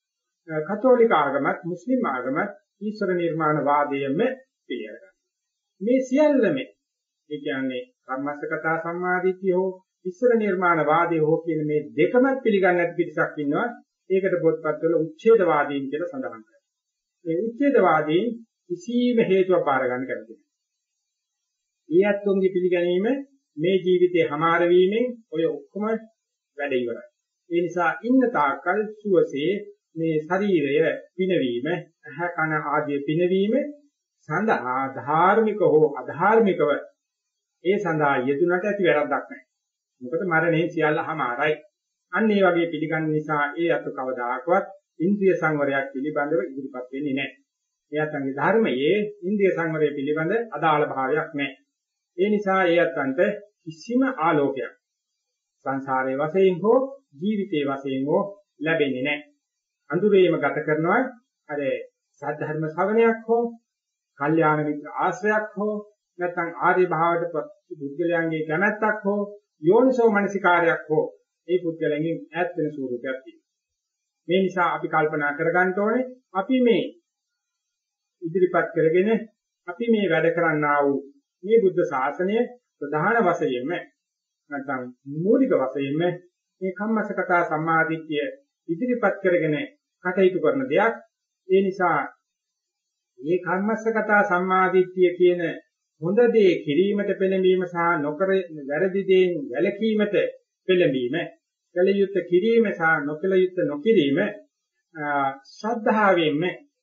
කතෝලික ආගමත් මුස්ලිම් ආගමත් ඊශ්වර නිර්මාණ වාදයේම පිළිගන්නවා. මේ සියල්ලම ඒ කියන්නේ කම්මස්සකතා සම්මාදිට්ඨිය හෝ ඊශ්වර නිර්මාණ වාදය හෝ කියන මේ දෙකම පිළිගන්නේ නැති පිරිසක් ඉන්නවා. ඒකට පොත්පත්වල උච්ඡේදවාදීන් කියලා සඳහන් කරනවා. මේ උච්ඡේදවාදීන් කිසිම හේතුවක් බාර ගන්න කැමති නැහැ. ඒ අත්තුන්ගේ පිළිගැනීම මේ ජීවිතේ හමාර වීමෙන් ඔය ඔක්කොම වැඩ ඉවරයි. ඒ නිසා ඉන්න තාක්කල් සුවසේ මේ ශරීරය පිනවීම, අහ කන ආදී පිනවීම සඳහා ධාර්මික හෝ අධාර්මිකව ඒ සඳහා යෙදුනට ඇති වැරද්දක් නැහැ. මොකද මරණය සියල්ල හමාරයි. අන්න ඒ වගේ පිළිගන්න නිසා ඒ අත කවදාකවත් ඉන්ද්‍රිය සංවරයක් පිළිබඳව ඉදිරිපත් වෙන්නේ නැහැ. ඒ අතන්ගේ ධර්මයේ ඉන්ද්‍රිය සංවරය පිළිබඳ අදාළ භාවයක් නැහැ. ඒ නිසා ඒ අතන්ට කිසිම ආලෝකයක් සංසාරයේ වශයෙන් හෝ ජීවිතයේ වශයෙන් හෝ ලැබෙන්නේ නැහැ. අඳුරේම ගත කරනවා අර සද්ධර්ම ශ්‍රවණයක් හෝ කල්යාණ මිත්‍ර ආශ්‍රයක් හෝ නැත්නම් ආර්ය භාවයට පුද්ගලයන්ගේ කැමැත්තක් හෝ යෝනිසෝ මනසිකාරයක් හෝ ඒ පුද්ගලයන්ගෙන් ඈත් වෙන ස්වරූපයක් තියෙනවා. මේ නිසා අපි කල්පනා කරගන්න ඕනේ අපි මේ ඉදිරිපත් කරගෙන අපි මේ වැඩ කරන්නා වූ මේ බුද්ධ ශාසනය ප්‍රධාන වශයෙන්ම නැත්නම් මූලික වශයෙන්ම මේ කම්මස්සකතා සම්මාදිට්ඨිය ඉදිරිපත් කරගෙන කටයුතු කරන දෙයක්. ඒ නිසා මේ කම්මස්සකතා සම්මාදිට්ඨිය කියන හොඳ දේ කිරීමට පෙළඹීම සහ නොකර වැරදි දේන් වැළකීමට පෙළඹීම, කල යුත්තේ කිරීම සහ නොකල යුත්තේ නොකිරීම ශ්‍රද්ධාවෙන්ම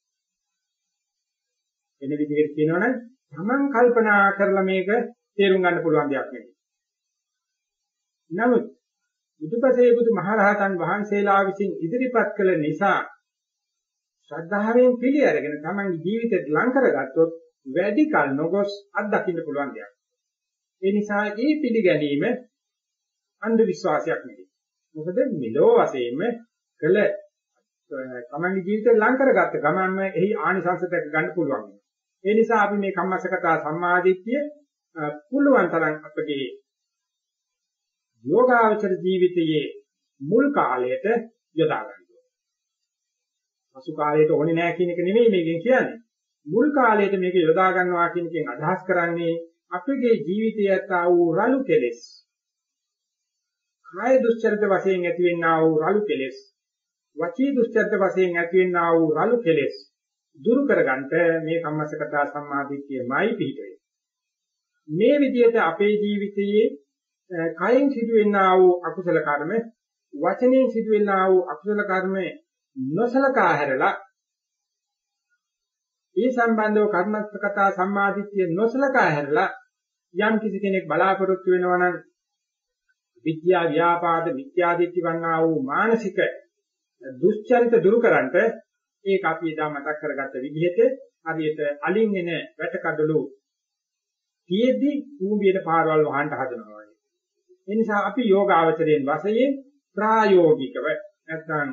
වෙන විදිහට කියනවනම් තමන් කල්පනා කරලා මේක තේරුම් ගන්න පුළුවන් දෙයක් නෙවෙයි. නමුත් බුදුපසේ බුදුමහරහතන් වහන්සේලා විසින් ඉදිරිපත් කළ නිසා ශ්‍රද්ධාවෙන් පිළි අරගෙන තමන්ගේ ජීවිතයට ලං කරගත්තොත් වැඩි කල නොගොස් අත්දකින්න පුළුවන් දෙයක්. ඒ නිසා මේ පිළිගැනීම අන්ධ විශ්වාසයක් නෙවෙයි. මොකද මෙලෝ වශයෙන්ම කළ තමන්ගේ ජීවිතයට ලං කරගත්ත ගමන්ම එහි ආනිසංස දැක ගන්න පුළුවන්. ඒ නිසා අපි මේ කම්මස්සකතා සම්මාදිට්ඨිය පුළුවන් තරම් අපගේ යෝගාචර ජීවිතයේ මුල් කාලයට යොදා ගන්න ඕනේ. පසු කාලයට ඕනේ නැහැ කියන එක නෙමෙයි මේකෙන් කියන්නේ. මුල් කාලයට මේක යොදා ගන්නවා කියන එකෙන් අදහස් කරන්නේ අපගේ ජීවිතයට ආ වූ රළු කෙලෙස්. කාය දුස්චරිත වශයෙන් ඇතිවෙනා වූ රළු කෙලෙස්. වචී දුස්චරිත වශයෙන් ඇතිවෙනා වූ රළු කෙලෙස් දුරු කරගන්නට මේ කම්මස්සකතා සම්මාදිට්ඨියමයි පිහිටෙන්නේ. මේ විදිහට අපේ ජීවිතයේ කයෙන් සිදුවෙනා වූ අකුසල කර්ම, වචනයෙන් සිදුවෙනා වූ අකුසල කර්ම නොසලකා හැරලා ඒ සම්බන්ධව කර්මස්කතා සම්මාදිට්ඨිය නොසලකා හැරලා යම් කිසි කෙනෙක් බලාපොරොත්තු වෙනවා නම් විද්‍යා ව්‍යාපාද විද්‍යාදිට්ඨි වන්නා වූ මානසික දුස්චරිත දුරු කරන්නට ඒක අපි එදා මතක් කරගත්ත විදිහට හරියට අලින් එන වැටකඩලු තියෙද්දි කුඹියට පාරවල් වහන්න හදනවා වගේ. ඒ නිසා අපි යෝගාවචරයෙන් වශයෙන් ප්‍රායෝගිකව නැත්නම්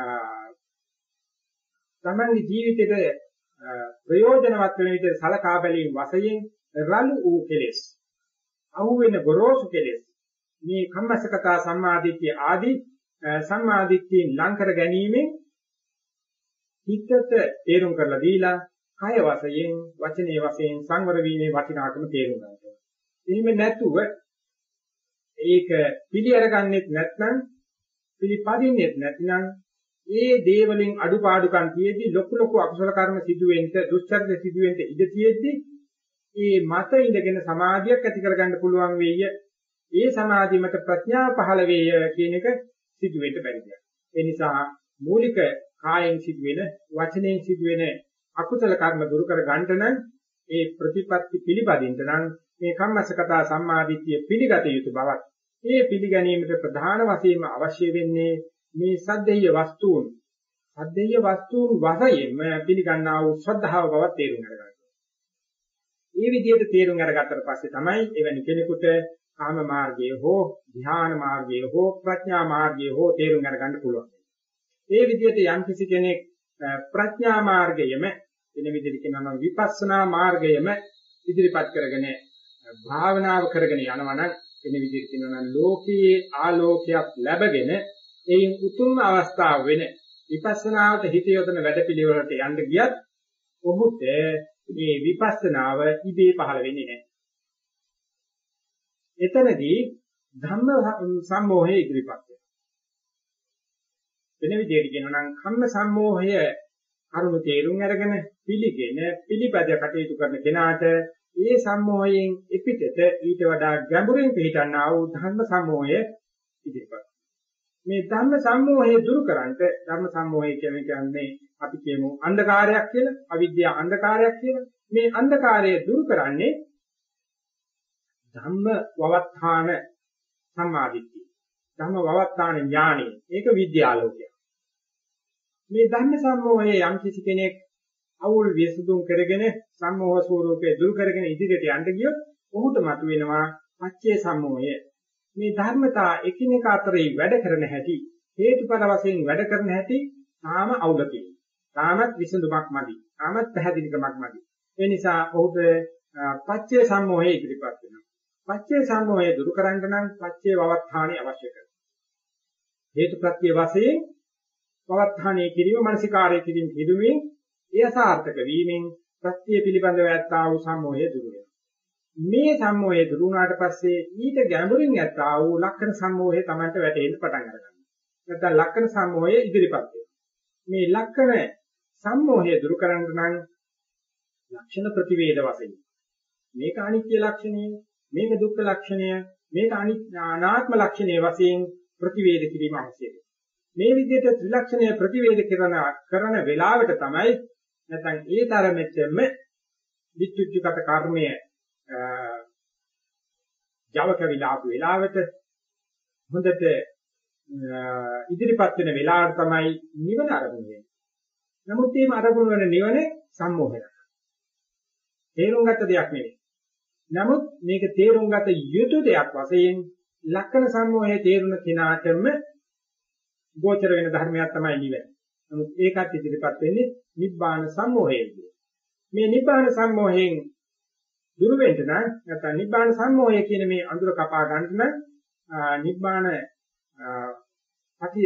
තමන්ගේ ජීවිතයේ ප්‍රයෝජනවත් වෙන විදිහට සලකා බැලීම වශයෙන් රළු වූ කෙලෙස්, අහුවෙන ගොරෝසු කෙලෙස් මේ කම්මස්සකතා සම්මාදිට්ඨිය ආදී සම්මාදිට්ඨියෙන් ලං කර ගැනීමෙන් හිතට තේරුම් කරලා දීලා කය වශයෙන් වචනේ වශයෙන් සංවර වීමේ වටිනාකම තේරුම් ගන්නවා. එහෙම නැතුව ඒක පිළි අරගන්නෙත් නැත්නම් පිළිපදින්නෙත් නැත්නම් ඒ දේවලින් අඩුපාඩුකම් තියෙද්දි ලොකු ලොකු අකුසල කර්ම සිදුවෙන්න දුෂ්චරිත සිදුවෙන්න ඉඩ තියෙද්දි ඒ මත ඉඳගෙන සමාධියක් ඇති කරගන්න පුළුවන් වෙయ్య. ඒ සමාධිය මත ප්‍රඥාව පහළ වෙయ్య කියන එක සිදුවෙන්න බැරි දෙයක්. ඒ නිසා මූලික කායෙන් සිදුවෙන වචනයෙන් සිදුවෙන අකුසල කර්ම දුරු කර ගන්නට නම් ඒ ප්‍රතිපත්ති පිළිපදින්න නම් මේ කම්මස්සකතා සම්මාදිට්ඨිය පිළිගත යුතු බවත් ඒ පිළිගැනීමට ප්‍රධාන වශයෙන්ම අවශ්‍ය වෙන්නේ මේ සද්දේය වස්තුන් සද්දේය වස්තුන් වශයෙන්ම පිළිගන්නා වූ ශ්‍රද්ධාව බව තේරුම් ගන්න. මේ විදිහට තේරුම් අරගත්තට පස්සේ තමයි එවැනි කෙනෙකුට කාම මාර්ගයේ හෝ ධ්‍යාන මාර්ගයේ හෝ ප්‍රඥා මාර්ගයේ හෝ තේරුම් අරගන්න පුළුවන්. මේ විදිහට යම් කිසි කෙනෙක් ප්‍රඥා මාර්ගයම වෙන විදිහට කියනවා නම් විපස්සනා මාර්ගයම ඉදිරිපත් කරගෙන භාවනාව කරගෙන යනවා නම් වෙන විදිහට කියනවා නම් ලෝකයේ ආලෝකයක් ලැබගෙන එයින් උතුම් අවස්ථාව වෙන විපස්සනාවට හිත යොදන වැඩපිළිවෙලට යන්න ගියත් ඔහුට මේ විපස්සනාව ඉබේ පහළ වෙන්නේ නැහැ. එතනදී ධම්ම සම්මෝහය ඉදිරිපත් වෙනවා. වෙන විදිහට කියනවා නම් කම්ම සම්මෝහය අරුණු තේරුම් අරගෙන පිළිගෙන පිළිපද කටයුතු කරන කෙනාට ඒ සම්මෝහයෙන් එපිටට ඊට වඩා ගැඹුරින් පිළිටන්නා වූ ධර්ම සම්මෝහය ඉදිරිපත්. මේ ධර්ම සම්මෝහය දුරු කරන්නට ධර්ම සම්මෝහය කියන්නේ අපි කියමු අන්ධකාරයක් කියලා, අවිද්‍යාව අන්ධකාරයක් කියලා. මේ අන්ධකාරය දුරු කරන්නේ ධම්ම වවත්තාන සම්මාදිට්ඨිය. ධම්ම වවත්තාන ඥානෙ. ඒක විද්‍යාලෝකය. මේ ධම්ම සම්මෝහයේ යම් කිසි කෙනෙක් අවුල් විසඳුම් කරගෙන සම්මෝහ ස්වરૂපයේ දුරු කරගෙන ඉදිරියට යන්න ගියොත් ඔහුට මතුවෙනවා පච්චේ සම්මෝහය. මේ ධර්මතා එකිනෙක අතරේ වැඩ කරන හැටි හේතුඵල වශයෙන් වැඩ කරන හැටි තාම අවුලකින්. තාමත් විසඳුමක් මදි. තාමත් පැහැදිලිකමක් මදි. ඒ නිසා ඔහුට පච්චේ සම්මෝහය ඉදිරිපත් වෙනවා. පච්චේ සම්මෝහය දුරු කරන්න නම් පච්චේ වවත්තාණි අවශ්‍ය කරනවා. හේතුප්‍රත්‍ය වශයෙන් වවත්තාණි කිරීම මානසිකාරය කිරීම කිරීමෙන් එය සාර්ථක වීමෙන් ප්‍රත්‍ය පිළිබඳව ඇත්තා වූ සම්මෝහය දුරු වෙනවා. මේ සම්මෝහය දුරු වුණාට පස්සේ ඊට ගැඹුරින් ඇත්තා වූ ලක්ෂණ සම්මෝහය Tamanට වැටෙන්න පටන් ගන්නවා. නැත්නම් ලක්ෂණ සම්මෝහය ඉදිරිපත් වෙනවා. මේ ලක්ෂණ සම්මෝහය දුරු කරන්න නම් ලක්ෂණ ප්‍රතිවේද වශයෙන් මේක අනිත්‍ය ලක්ෂණය, මේක දුක්ඛ ලක්ෂණය, මේක අනාත්ම ලක්ෂණය වශයෙන් ප්‍රතිවේද කිරීම අවශ්‍යයි. මේ විදිහට ත්‍රිලක්ෂණය ප්‍රතිවේද කරන කරන වේලාවට තමයි නැත්නම් ඒ තරමෙත්ම විචුච්චුගත කර්මය ජවක විලාප වේලාවට හොඳට ඉදිරිපත් වෙන වේලාවට තමයි නිවන අරමුණ වෙන්නේ. නමුත් මේ අරමුණ වෙන නිවන සම්මෝහයක්. තේරුම් ගත දෙයක් නෙවෙයි. නමුත් මේක තේරුම් ගත යුතු දෙයක් වශයෙන් ලක්ෂණ සම්මෝහයේ තේරුණ කෙනාටම ගෝචර වෙන ධර්මයක් තමයි නිවන. නමුත් ඒකත් ඉදිරිපත් වෙන්නේ නිබ්බාන සම්මෝහයේදී. මේ නිබ්බාන සම්මෝහයෙන් දුරු වෙන්න නම් නැත්නම් නිබ්බාන සම්මෝහය කියන මේ අඳුර කපා ගන්න නම් නිබ්බාන අති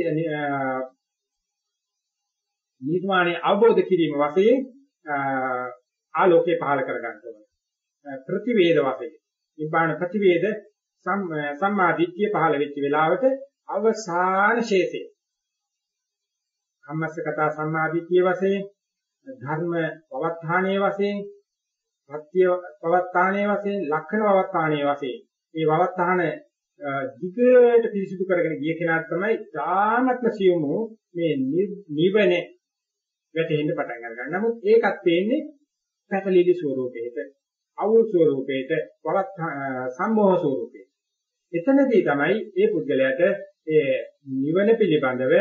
නිර්වාණය අවබෝධ කිරීම වශයෙන් ආලෝකේ පහල කර ගන්න ඕනේ. ප්‍රතිවේද වශයෙන් නිබ්බාන ප්‍රතිවේද සම්මා දිට්ඨිය පහල වෙච්ච වෙලාවට අවසාන ශේෂය කම්මස්සකතා සම්මා දිට්ඨිය වශයෙන් ධර්ම පවත්තාණයේ වශයෙන් සත්‍ය පවත්තාණයේ වශයෙන් ලක්ෂණ පවත්තාණයේ වශයෙන් මේ පවත්තාණ දිගට පිරිසිදු කරගෙන ගිය කෙනා තමයි ධානත්ම සියුමු මේ නිවන වැටෙන්න පටන් ගන්නවා. නමුත් ඒකත් තේන්නේ පැටලිලි ස්වරූපයකට, අවුල් ස්වරූපයකට, පවත් සම්මෝහ ස්වරූපයකට. එතනදී තමයි මේ පුද්ගලයාට ඒ නිවන පිළිබඳව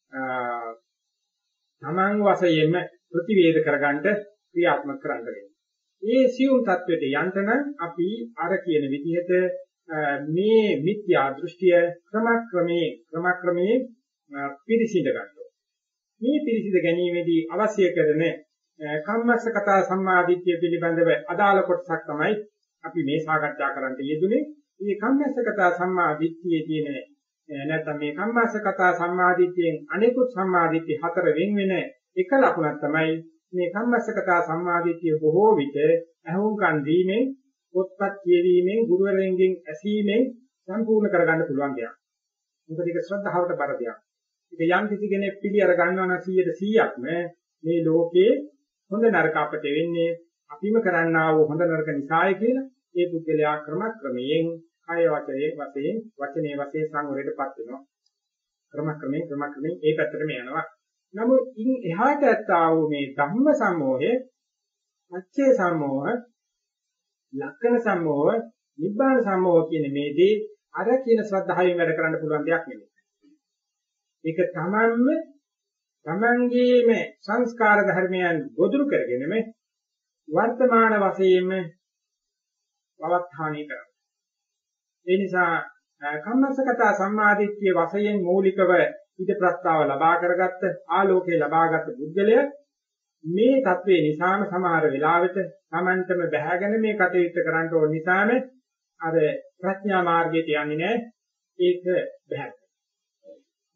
තමන් වශයෙන්ම ප්‍රතිවේද කරගන්න ක්‍රියාත්මක කරන්න වෙනවා. මේ සියුම් தത്വෙට යන්න නම් අපි අර කියන විදිහට මේ මිත්‍යා දෘෂ්ටිය ක්‍රමක්‍රමයේ ක්‍රමක්‍රමයේ පිරිසිඳ ගන්නවා. මේ පිරිසිඳ ගැනීමේදී අවශ්‍ය කරන කම්මස්සකතා සම්මාදිට්ඨිය පිළිබඳව අදාළ කොටසක් තමයි අපි මේ සාකච්ඡා කරන්න යෙදුනේ. මේ කම්මස්සකතා සම්මාදිට්ඨියේ තියෙන නැත්නම් මේ කම්මස්සකතා සම්මාදිට්ඨියෙන් අනෙකුත් සම්මාදිට්ඨි හතර වෙන් වෙන එක ලකුණක් තමයි මේ කම්මස්සකතා සම්මාදිට්ඨිය බොහෝ විට අහුම්කන් දීමෙන් පොත්පත් කියවීමෙන් ගුරුවරයන්ගෙන් ඇසීමෙන් සම්පූර්ණ කරගන්න පුළුවන් දෙයක්. මොකද ඒක ශ්‍රද්ධාවට බර දෙයක්. ඒක යම් කිසි කෙනෙක් පිළි අර ගන්නවා නම් සීයට සීයක්ම මේ ලෝකේ හොඳ නරක අපට වෙන්නේ අපිම කරන්නා වූ හොඳ නරක නිසායි කියලා ඒ පුද්ගලයා ක්‍රමක්‍රමයෙන් කය වචයේ වශයෙන් වචනේ වශයෙන් සංවරයටපත් වෙනවා. ක්‍රමක්‍රමයෙන් ක්‍රමක්‍රමයෙන් ඒ පැත්තටම යනවා. නමුත් ඉන් එහාට ඇත්තා වූ මේ ධම්ම සම්මෝහය, පච්චේ සම්මෝහ, ලක්ෂණ සම්මෝහ, නිබ්බාන සම්මෝහ කියන මේ දේ අර කියන ශ්‍රද්ධාවෙන් වැඩ කරන්න පුළුවන් දෙයක් නෙමෙයි. ඒක තමන්ම තමන්ගේම සංස්කාර ධර්මයන් ගොදුරු කරගෙනම වර්තමාන වශයෙන්ම පවත්හානි කරනවා. ඒ නිසා කම්මස්සකතා සම්මාදිට්ඨිය වශයෙන් මූලිකව ඊට ප්‍රස්තාව ලබා කරගත්ත ආලෝකේ ලබාගත් බුද්ධලය මේ தત્වේ නිසාම සමහර වෙලාවට Tamanටම බැහැගෙන මේ කටයුත්ත කරන්න ඕන නිසාම අර ප්‍රඥා මාර්ගයට යන්නේ නැහැ. ඒක බැහැ.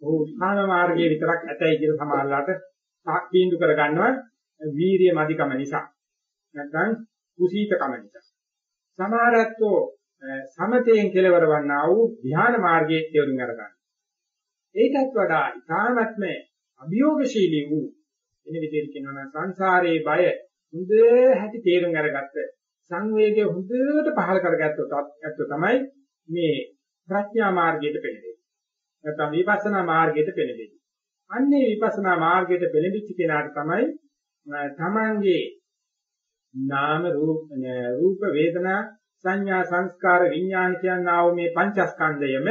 ඔහු උත්සාහ මාර්ගයේ විතරක් ඇතයි කියලා සමහරලාට තීන්දුව කර ගන්නවා වීරිය මදිකම නිසා. නැත්නම් කුසීතකම නිසා. සමහරත්වෝ සමතයෙන් කෙලවර වන්නා වූ ධ්‍යාන මාර්ගයේ තේරුම් අරගන්න. ඒකත් වඩා ඉතාමත්ම අභියෝගශීලී වූ එන විදිහට කියනවා නම් සංසාරයේ බය හොඳ හැටි තේරුම් අරගත්ත සංවේගය හොඳට පහළ කරගත්තොත් ඇත්ත තමයි මේ ප්‍රඥා මාර්ගයට පෙළෙන්නේ. නැත්නම් විපස්සනා මාර්ගයට පෙළෙන්නේ. අන්නේ විපස්සනා මාර්ගයට පෙළෙවිච්ච කෙනාට තමයි තමන්ගේ නාම රූප රූප වේදනා සංඥා සංස්කාර විඥාන කියනා වූ මේ පංචස්කන්ධයම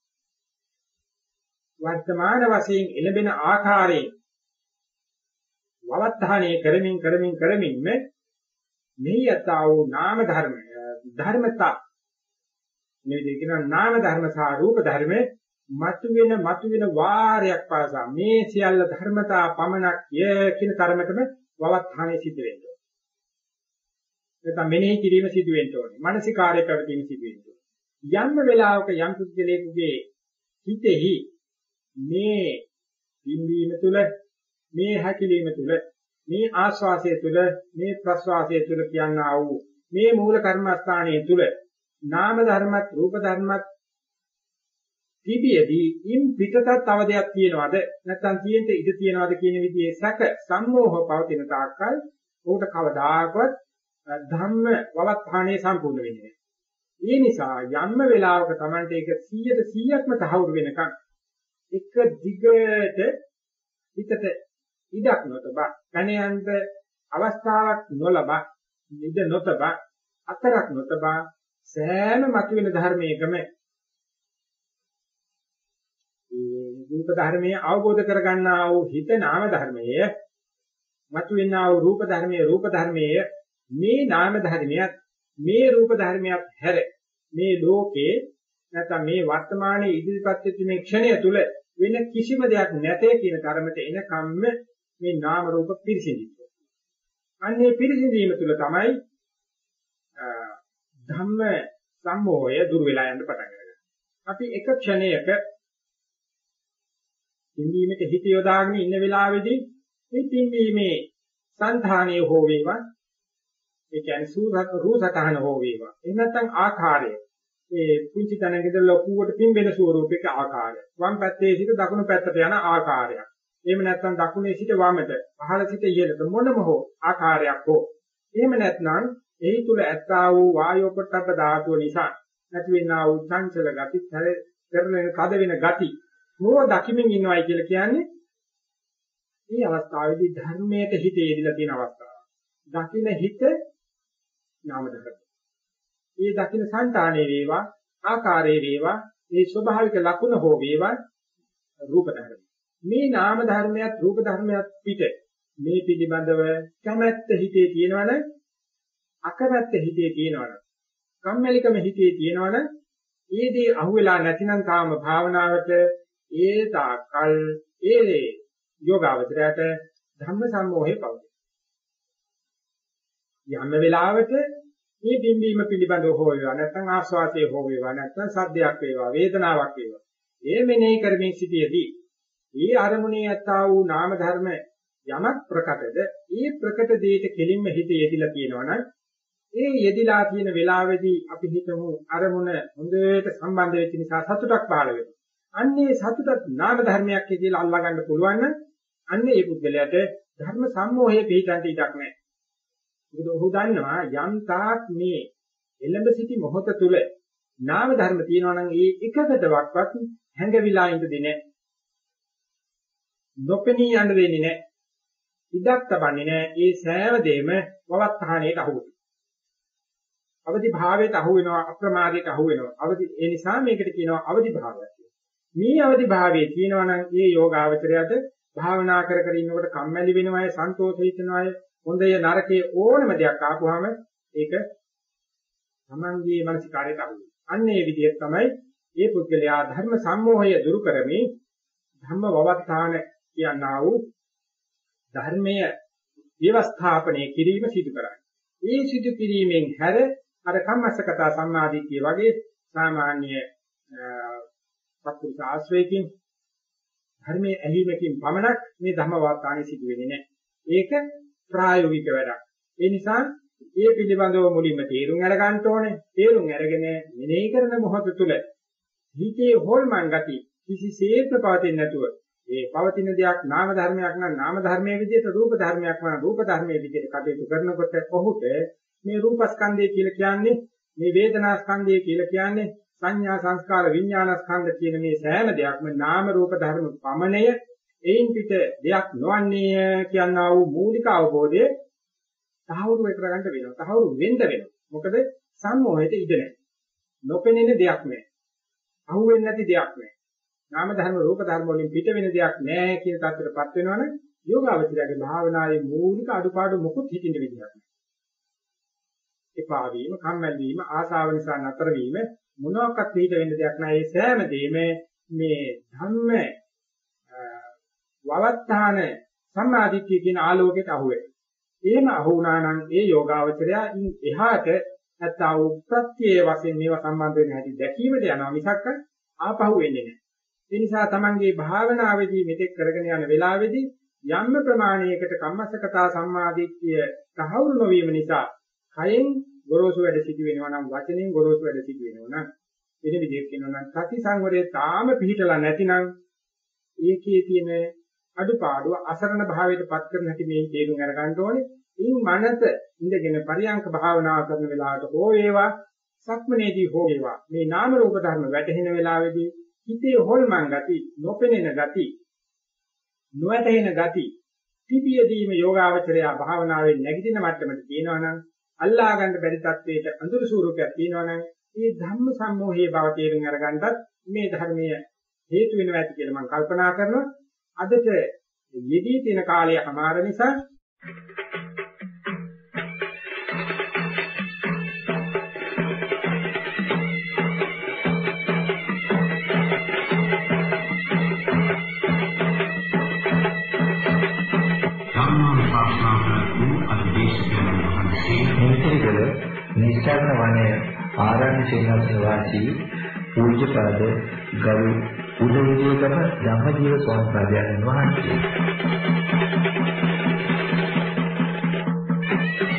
වර්තමාන වශයෙන් එළඹෙන ආකාරයෙන් වවත්තානේ කරමින් කරමින් කරමින් මේ යතා වූ නාම ධර්ම ධර්මතා මේ දෙක කියන නාම ධර්ම සහ රූප ධර්ම මතුවෙන මතුවෙන වාරයක් පාසා මේ සියල්ල ධර්මතා පමණක් ය කියන තරමටම වවත්තානේ සිද්ධ වෙනවා. නැත්නම් මෙනෙහි කිරීම සිදු වෙන්න ඕනේ. මානසිකාර්ය පැවතීම සිදු වෙන්න ඕනේ. යම් වෙලාවක යම් පුද්ගලයෙකුගේ හිතෙහි මේ පින්වීම තුළ මේ හැකිලිම තුළ මේ ආස්වාසය තුළ මේ ප්‍රස්වාසය තුළ කියනා වූ මේ මූල කර්මස්ථානයේ තුළ නාම ධර්මත් රූප ධර්මත් තිබියදී ඉන් පිටතත් තව දෙයක් තියෙනවද නැත්නම් තියෙන්න ඉඩ තියෙනවද කියන විදිහේ සැක සම්මෝහ පවතින තාක්කල් උකට කවදාකවත් ධම්ම වවත්තානේ සම්පූර්ණ වෙන්නේ නැහැ. ඒ නිසා යම්ම වෙලාවක Tamante ඒක සීයට සීයක්ම තහවුරු වෙනකන් එක දිගට හිතට ඉඩක් නොතබා කණයන්ට අවස්ථාවක් නොලබා ඉඩ නොතබා අතරක් නොතබා සෑම මතුවෙන ධර්මයකම මේ රූප ධර්මයේ අවබෝධ කරගන්නා වූ හිත නාම ධර්මයේ මතුවෙනා වූ රූප ධර්මයේ රූප ධර්මයේ මේ නාම ධර්මයක් මේ රූප ධර්මයක් හැර මේ ලෝකේ නැත්නම් මේ වර්තමානයේ ඉදිරිපත් වෙච්ච මේ ක්ෂණය තුල වෙන කිසිම දෙයක් නැතේ කියන කර්මයට එන කම්ම මේ නාම රූප පිරිසිදුයි. අන්නේ පිරිසිදීම තුල තමයි ධම්ම සම්මෝහය දුර වෙලා යන්න පටන් ගන්නවා. අපි එක ක්ෂණයක පින්වීමට හිත යොදාගෙන ඉන්න වෙලාවේදී මේ පින්වීමේ සංධානය හෝ වේවා ඒ කියන්නේ සූරත් රූසතහන හෝ වේවා එහෙම නැත්නම් ආකාරය ඒ පුංචි තැනකද ලොකුවට පින්බෙන ස්වරූපයක ආකාරය වම් පැත්තේ සිට දකුණු පැත්තට යන ආකාරයක් එහෙම නැත්නම් දකුණේ සිට වමට පහළ සිට ඉහළට මොනම හෝ ආකාරයක් හෝ එහෙම නැත්නම් එහි තුල ඇත්තා වූ වායෝ පොට්ටබ්බ ධාතුව නිසා නැති වෙනා වූ චංචල ගති පෙරලෙන කද වෙන ගති මොව දකිමින් ඉන්නවයි කියලා කියන්නේ මේ අවස්ථාවේදී ධර්මයට හිත යෙදিলা තියෙන අවස්ථාව. දකින්න හිත නාම ධර්ම. මේ දකින්න සංතානේ වේවා ආකාරයේ වේවා මේ ස්වභාවික ලක්ෂණ හෝ වේවා රූප ධර්ම. මේ නාම ධර්මයක් රූප ධර්මයක් පිට මේ පිළිබඳව කැමැත්ත හිතේ තියෙනවනම් අකමැත්ත හිතේ තියෙනවනම් කම්මැලිකම හිතේ තියෙනවනම් ඒ දේ අහුවෙලා නැතිනම් තාම භාවනාවට ඒ තාකල් ඒ යෝගාවචරයට ධම්ම සම්මෝහය පවතී. යම් වෙලාවට මේ බිම්බීම පිළිබඳව හෝ වේවා නැත්නම් ආස්වාදයේ හෝ වේවා නැත්නම් සද්දයක් වේවා වේදනාවක් වේවා ඒ මෙනෙහි කරමින් සිටියේදී ඒ අරමුණේ යත්තා වූ නාම ධර්ම යමක් ප්‍රකටද ඒ ප්‍රකට දෙයට කෙලින්ම හිත යෙදිලා තියෙනවනම් ඒ යෙදිලා තියෙන වෙලාවේදී අපි හිතමු අරමුණ හොඳට සම්බන්ධ වෙච්ච නිසා සතුටක් පහළ වෙනවා. අන්නේ සතුටත් නාම ධර්මයක් කියලා අල්ලා ගන්න පුළුවන් නම් අන්නේ ඒ පුද්ගලයාට ධර්ම සම්මෝහයේ පිටන්ට ඉඩක් නැහැ. මොකද ඔහු දන්නවා යම් තාක් මේ එළඹ සිටි මොහොත තුල නාම ධර්ම තියෙනවා නම් ඒ එකකදවක්වත් හැඟවිලා ඉඳ දෙන්නේ නැහැ. නොපෙනී යන්න දෙන්නේ නැහැ. ඉඩක් තබන්නේ නැහැ. ඒ සෑම දෙයක්ම වවත්තහණයට අහු වෙනවා. අවදි භාවයට අහු වෙනවා අප්‍රමාදයට අහු වෙනවා. අවදි ඒ නිසා මේකට කියනවා අවදි භාවය. මේ අවදි භාවයේ තියෙනවා නම් ඒ යෝගාවචරයට භාවනා කර කර ඉන්නකොට කම්මැලි වෙනවයි සන්තෝෂ හිතෙනවයි හොඳය නරකයේ ඕනම දෙයක් ආපුවාම ඒක තමන්ගේ මානසිකාරයට අහු වෙනවා. අන්න ඒ විදිහට තමයි මේ පුද්ගලයා ධර්ම සම්මෝහය දුරු කරමින් ධම්ම වවත්තාන කියනා වූ ධර්මයේ ව්‍යවස්ථාපනය කිරීම සිදු කරන්නේ. ඒ සිදු කිරීමෙන් හැර අර කම්මස්සකතා සම්මාදිට්ඨිය වගේ සාමාන්‍ය සත්පුරුෂ ආශ්‍රයකින් ධර්මයේ ඇලීමකින් පමණක් මේ ධම්ම වාර්තාණය සිදු වෙන්නේ නැහැ. ඒක ප්‍රායෝගික වැඩක්. ඒ නිසා ඒ පිළිබඳව මුලින්ම තේරුම් අරගන්න ඕනේ. තේරුම් අරගෙන මෙනෙහි කරන මොහොත තුල හිතේ හොල්මන් ගති කිසිසේත් පවතින්නේ නැතුව ඒ පවතින දෙයක් නාම ධර්මයක් නම් නාම ධර්මයේ විදිහට රූප ධර්මයක් නම් රූප ධර්මයේ විදිහට කටයුතු කරනකොට ඔහුට මේ රූපස්කන්ධය කියලා කියන්නේ මේ වේදනාස්කන්ධය කියලා කියන්නේ සංඥා සංස්කාර විඥානස්කන්ධ කියන මේ සෑම දෙයක්ම නාම රූප ධර්ම පමණය එයින් පිට දෙයක් නොවන්නේ කියනා වූ මූලික අවබෝධය තහවුරු කරගන්න වෙනවා. තහවුරු වෙන්න වෙනවා. මොකද සම්මෝහයට ඉඩ නැහැ. නොපෙනෙන දෙයක් නැහැ. අහුවෙන්නේ නැති දෙයක් නැහැ. නාම ධර්ම රූප ධර්ම වලින් පිට වෙන දෙයක් නැහැ කියන තත්ත්වයටපත් වෙනවනේ යෝගාවචරයේ භාවනාවේ මූලික අඩුපාඩු මොකුත් හිතින්න විදිහක් නැහැ. එපා වීම, කම්මැලි වීම, ආසාව නිසා නතර වීම මොනවාක්වත් පිට වෙන්න දෙයක් නැහැ. ඒ සෑම දෙෙම මේ ධම්ම වවත්තාන සම්මාදිට්ඨිය කියන ආලෝකයට අහු වෙනවා. එහෙම අහු වුණා නම් ඒ යෝගාවචරය එහාට නැත්නම් උප්‍රත්‍යයේ වශයෙන් මේවා සම්බන්ධ වෙන හැටි දැකීමට යනවා මිසක් ආපහු වෙන්නේ නැහැ. ඒ නිසා තමන්ගේ භාවනාවේදී මෙතෙක් කරගෙන යන වෙලාවේදී යම් ප්‍රමාණයකට කම්මස්සකතා සම්මාදිට්ඨිය තහවුරු නොවීම නිසා කයෙන් ගොරෝසු වැඩ සිදු වෙනවා නම් වචනෙන් ගොරෝසු වැඩ සිදු වෙනවා නම් වෙන විදිහට කියනවා නම් සති සංවරය තාම පිහිටලා නැතිනම් ඒකේ තියෙන අඩුපාඩුව අසරණ භාවයට පත් කරන හැටි මේ තේරුම් අරගන්න ඕනේ. ඉන් මනස ඉඳගෙන පරියංක භාවනාව කරන වෙලාවට හෝ වේවා සක්මනේදී හෝ වේවා මේ නාම රූප ධර්ම වැටහෙන වෙලාවේදී හිතේ හොල්මන් ගති, නොපෙනෙන ගති, නොවැටෙන ගති තිබියදීම යෝගාවචරය භාවනාවේ නැගිටින මට්ටමට කියනවා නම් අල්ලා ගන්න බැරි තත්වයක අඳුරු ස්වරූපයක් තියෙනවා නම් මේ ධම්ම සම්මෝහයේ බව තේරුම් අරගන්නත් මේ ධර්මයේ හේතු වෙනවා ඇති කියලා මම කල්පනා කරනවා. අදට යෙදී තියෙන කාලය අමාර නිසා මේකේකල නිස්සාරණ වනයේ ආරණ්‍ය සේනාසන වාසී පූජ්‍යපාද ගරු උදේවිදේකම ධම්මජීව ස්වාමීන් වහන්සේ